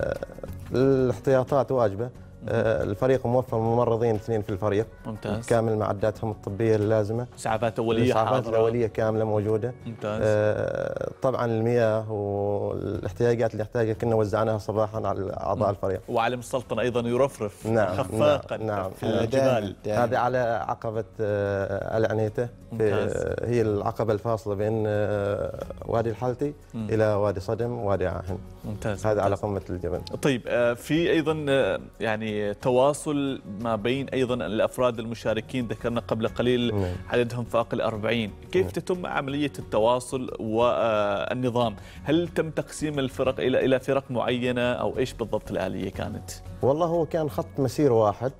الاحتياطات واجبة. الفريق موفر ممرضين 2 في الفريق. ممتاز. كامل معداتهم الطبيه اللازمه. اسعافات اوليه. الاسعافات الاوليه كامله موجوده. ممتاز. طبعا المياه والاحتياجات اللي يحتاجها كنا وزعناها صباحا على اعضاء الفريق. وعلم السلطنه ايضا يرفرف خفاقا نعم. في الجبال. هذه على عقبه العنيته، هي العقبه الفاصله بين وادي الحلتي الى وادي صدم ووادي عاهن. ممتاز. هذا على قمه الجبل. طيب في ايضا يعني تواصل ما بين ايضا الافراد المشاركين، ذكرنا قبل قليل عددهم فاق ال40، كيف تتم عمليه التواصل والنظام؟ هل تم تقسيم الفرق الى فرق معينه او ايش بالضبط الاليه كانت؟ والله هو كان خط مسير واحد،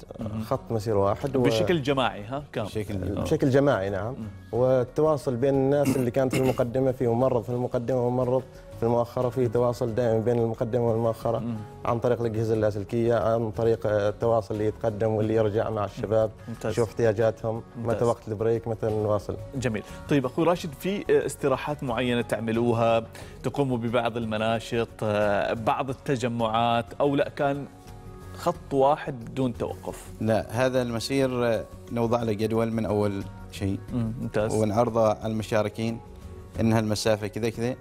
بشكل جماعي كان بشكل جماعي نعم. والتواصل بين الناس اللي كانت في المقدمه، في ممرض في المقدمه وممرض في المؤخره، في تواصل دائم بين المقدمه والمؤخره عن طريق الاجهزه اللاسلكيه، عن طريق التواصل اللي يتقدم واللي يرجع مع الشباب. ممتاز. شوف احتياجاتهم. ممتاز. متى وقت البريك، متى نواصل. جميل. طيب اخوي راشد، في استراحات معينه تعملوها، تقوموا ببعض المناشط، بعض التجمعات، او لا كان خط واحد بدون توقف؟ لا، هذا المسير نوضع له جدول من اول شيء. ممتاز. ونعرضه على المشاركين انها المسافه كذا كذا،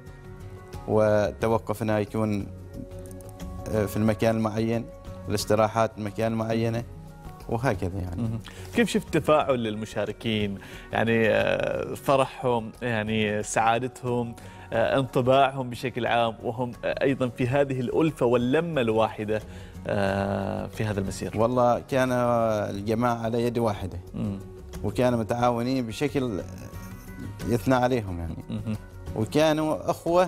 وتوقفنا يكون في المكان المعين، الاستراحات المكان معينه، وهكذا يعني. كيف شفت تفاعل المشاركين؟ يعني فرحهم، يعني سعادتهم، انطباعهم بشكل عام، وهم ايضا في هذه الالفه واللمه الواحده في هذا المسير؟ والله كان الجماعه على يد واحده، وكانوا متعاونين بشكل يثنى عليهم يعني. وكانوا اخوه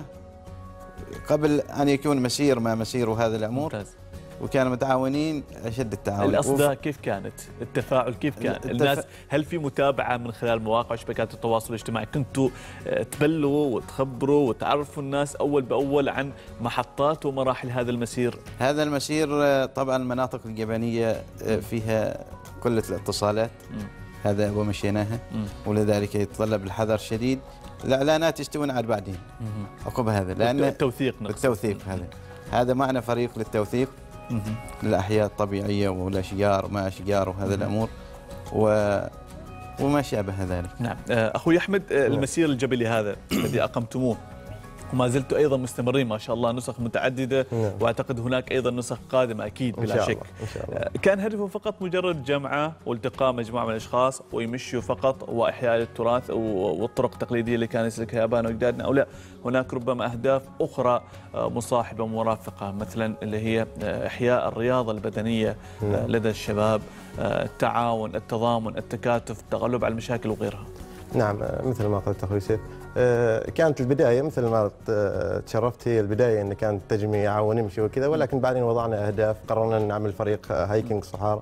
قبل ان يكون مسير ما مسير وهذه الامور. ممتاز. وكانوا متعاونين اشد التعاون. الاصداء كيف كانت؟ التفاعل كيف كان؟ الناس هل في متابعه من خلال مواقع شبكات التواصل الاجتماعي؟ كنتوا تبلغوا وتخبروا وتعرفوا الناس اول باول عن محطات ومراحل هذا المسير؟ هذا المسير طبعا المناطق الجبليه فيها قله الاتصالات. هذا ومشيناها، ولذلك يتطلب الحذر الشديد. الاعلانات يستوون عاد بعدين عقب هذا، لان التوثيق هذا معنا فريق للتوثيق للأحياء الطبيعية والأشجار وما أشجار وهذا الأمور وما شابه ذلك. نعم. أخوي أحمد، المسير الجبلي هذا الذي أقمتموه وما زلتوا أيضا مستمرين ما شاء الله، نسخ متعددة، وأعتقد هناك أيضا نسخ قادمة أكيد بلا شك. إن شاء الله. كان هدفه فقط مجرد جمعة والتقاء مجموعة من الأشخاص ويمشوا فقط وإحياء التراث والطرق التقليدية اللي كان يسلكها آبائنا وأجدادنا، أو لا هناك ربما أهداف أخرى مصاحبة ومرافقة، مثلا اللي هي إحياء الرياضة البدنية لدى الشباب، التعاون، التضامن، التكاتف، التغلب على المشاكل وغيرها؟ نعم، مثل ما قلت أخوي سيف، كانت البداية مثل ما تشرفت، هي البداية أن كانت تجميع ونمشي وكذا، ولكن بعدين وضعنا أهداف، قررنا أن نعمل فريق هايكينج صحار.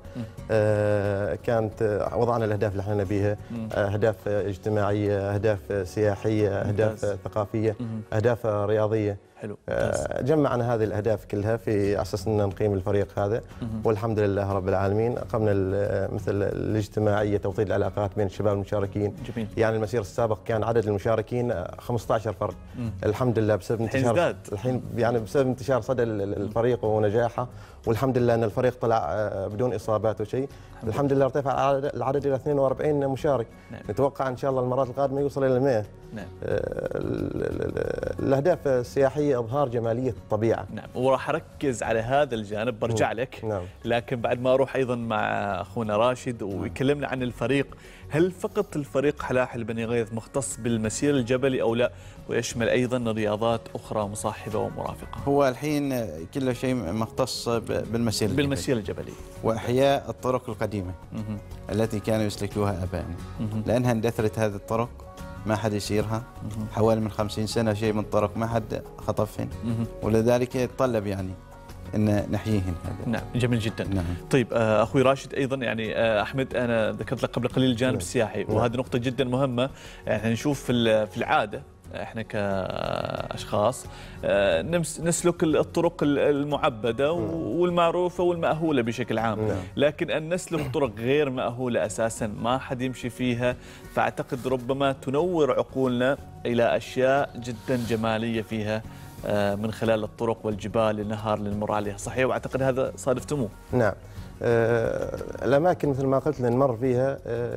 كانت وضعنا الأهداف اللي احنا نبيها، أهداف اجتماعية، أهداف سياحية، أهداف ثقافية، أهداف رياضية. حلو. جمعنا هذه الأهداف كلها في أساس أن نقيم الفريق هذا، والحمد لله رب العالمين. قمنا مثل الاجتماعية، توطيد العلاقات بين الشباب المشاركين. جميل. يعني المسير السابق كان عدد المشاركين 15 فرد. الحمد لله بسبب انتشار الحين يعني بسبب انتشار صدى الفريق ونجاحه، والحمد لله أن الفريق طلع بدون إصابات وشيء. الحمد لله ارتفع العدد إلى 42 مشارك. نعم. نتوقع إن شاء الله المرات القادمة يوصل إلى 100. نعم. الأهداف السياحية إظهار جمالية الطبيعة. نعم، وراح أركز على هذا الجانب، برجع لك. نعم. لكن بعد ما أروح أيضا مع أخونا راشد ويكلمنا عن الفريق، هل فقط الفريق حلاحل بني غيث مختص بالمسير الجبلي أو لا، ويشمل أيضا رياضات أخرى مصاحبة ومرافقة؟ هو الحين كل شيء مختص بالمسير الجبلي وإحياء الطرق القديمة التي كانوا يسلكوها آبائنا، لأنها اندثرت هذه الطرق، ما حد يسيرها، حوالي من 50 سنة شيء من الطرق ما حد خطفهن، ولذلك يتطلب يعني ان نحييهن. نعم، جميل جدا. نعم. طيب اخوي راشد، ايضا يعني احمد، انا ذكرت لك قبل قليل الجانب السياحي، وهذه نقطة جدا مهمة. يعني نشوف في العادة احنا كاشخاص نسلك الطرق المعبده والمعروفه والمأهوله بشكل عام، لكن ان نسلك طرق غير مأهوله اساسا ما حد يمشي فيها، فاعتقد ربما تنور عقولنا الى اشياء جدا جماليه فيها من خلال الطرق والجبال النهار اللي نمر عليها. صحيح؟ واعتقد هذا صادفتموه. نعم. الاماكن مثل ما قلت نمر فيها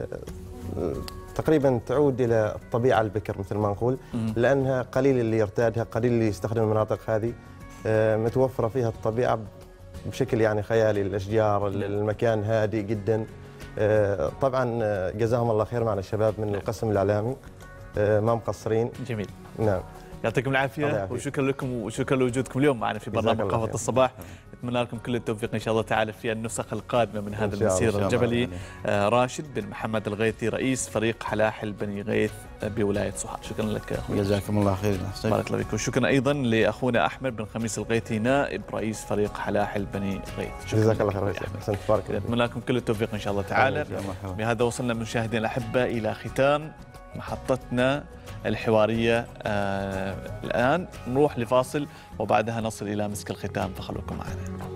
تقريبا تعود الى الطبيعه البكر مثل ما نقول، لانها قليل اللي يرتادها، قليل اللي يستخدم المناطق هذه، متوفره فيها الطبيعه بشكل يعني خيالي، الاشجار، المكان هادي جدا. طبعا جزاهم الله خير معنا الشباب من القسم الاعلامي، ما مقصرين. جميل. نعم، يعطيكم العافية وشكرا لكم وشكرا لوجودكم اليوم معنا في برنامج قهوة الصباح. نتمنى لكم كل التوفيق إن شاء الله تعالى في النسخ القادمة من هذا المسير الجبلي. راشد بن محمد الغيثي، رئيس فريق حلاحل بني غيث بولاية صحار، شكرا لك أخوي. جزاكم الله خير. بارك الله فيك. وشكرا أيضا لأخونا أحمد بن خميس الغيثي، نائب رئيس فريق حلاحل بني غيث. جزاك الله خير. أحسنت، بارك الله. نتمنى لكم كل التوفيق إن شاء الله تعالى. بهذا وصلنا مشاهدينا الأحبة إلى ختام محطتنا الحوارية. الآن نروح لفاصل وبعدها نصل إلى مسك الختام، فخلوكم معنا.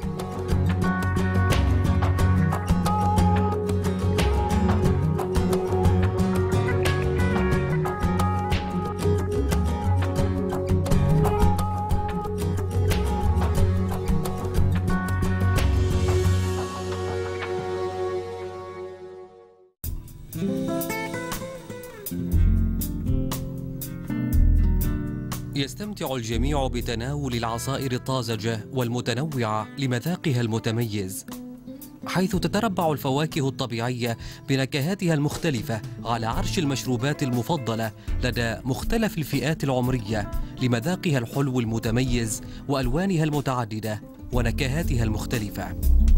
يستمتع الجميع بتناول العصائر الطازجة والمتنوعة لمذاقها المتميز، حيث تتربع الفواكه الطبيعية بنكهاتها المختلفة على عرش المشروبات المفضلة لدى مختلف الفئات العمرية لمذاقها الحلو المتميز وألوانها المتعددة ونكهاتها المختلفة.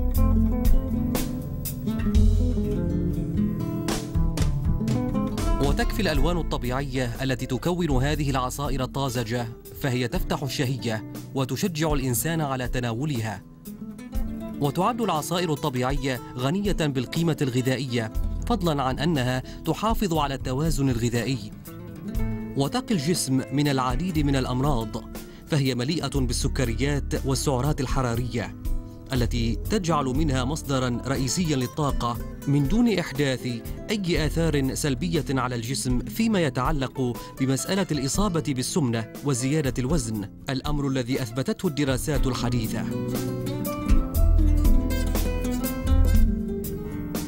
وتكفي الألوان الطبيعية التي تكون هذه العصائر الطازجة، فهي تفتح الشهية وتشجع الإنسان على تناولها. وتعد العصائر الطبيعية غنية بالقيمة الغذائية، فضلاً عن أنها تحافظ على التوازن الغذائي وتقي الجسم من العديد من الأمراض، فهي مليئة بالسكريات والسعرات الحرارية التي تجعل منها مصدراً رئيسياً للطاقة من دون إحداث أي آثار سلبية على الجسم فيما يتعلق بمسألة الإصابة بالسمنة وزيادة الوزن، الأمر الذي أثبتته الدراسات الحديثة.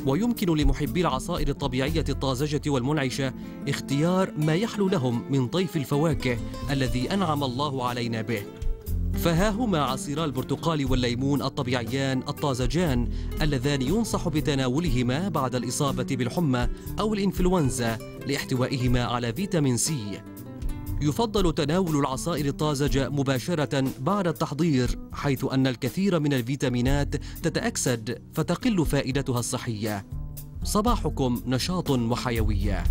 ويمكن لمحبي العصائر الطبيعية الطازجة والمنعشة اختيار ما يحلو لهم من طيف الفواكه الذي أنعم الله علينا به. فها هما عصيرا البرتقال والليمون الطبيعيان الطازجان اللذان ينصح بتناولهما بعد الإصابة بالحمى أو الإنفلونزا لاحتوائهما على فيتامين سي. يفضل تناول العصائر الطازجة مباشرة بعد التحضير، حيث أن الكثير من الفيتامينات تتأكسد فتقل فائدتها الصحية. صباحكم نشاط وحيوية.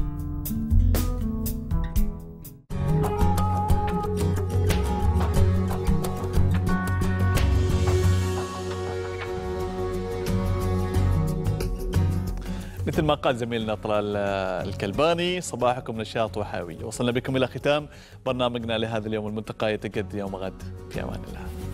مثل ما قال زميلنا طلال الكلباني، صباحكم نشاط وحيوية. وصلنا بكم إلى ختام برنامجنا لهذا اليوم الملتقى، يتجدد يوم غد في أمان الله.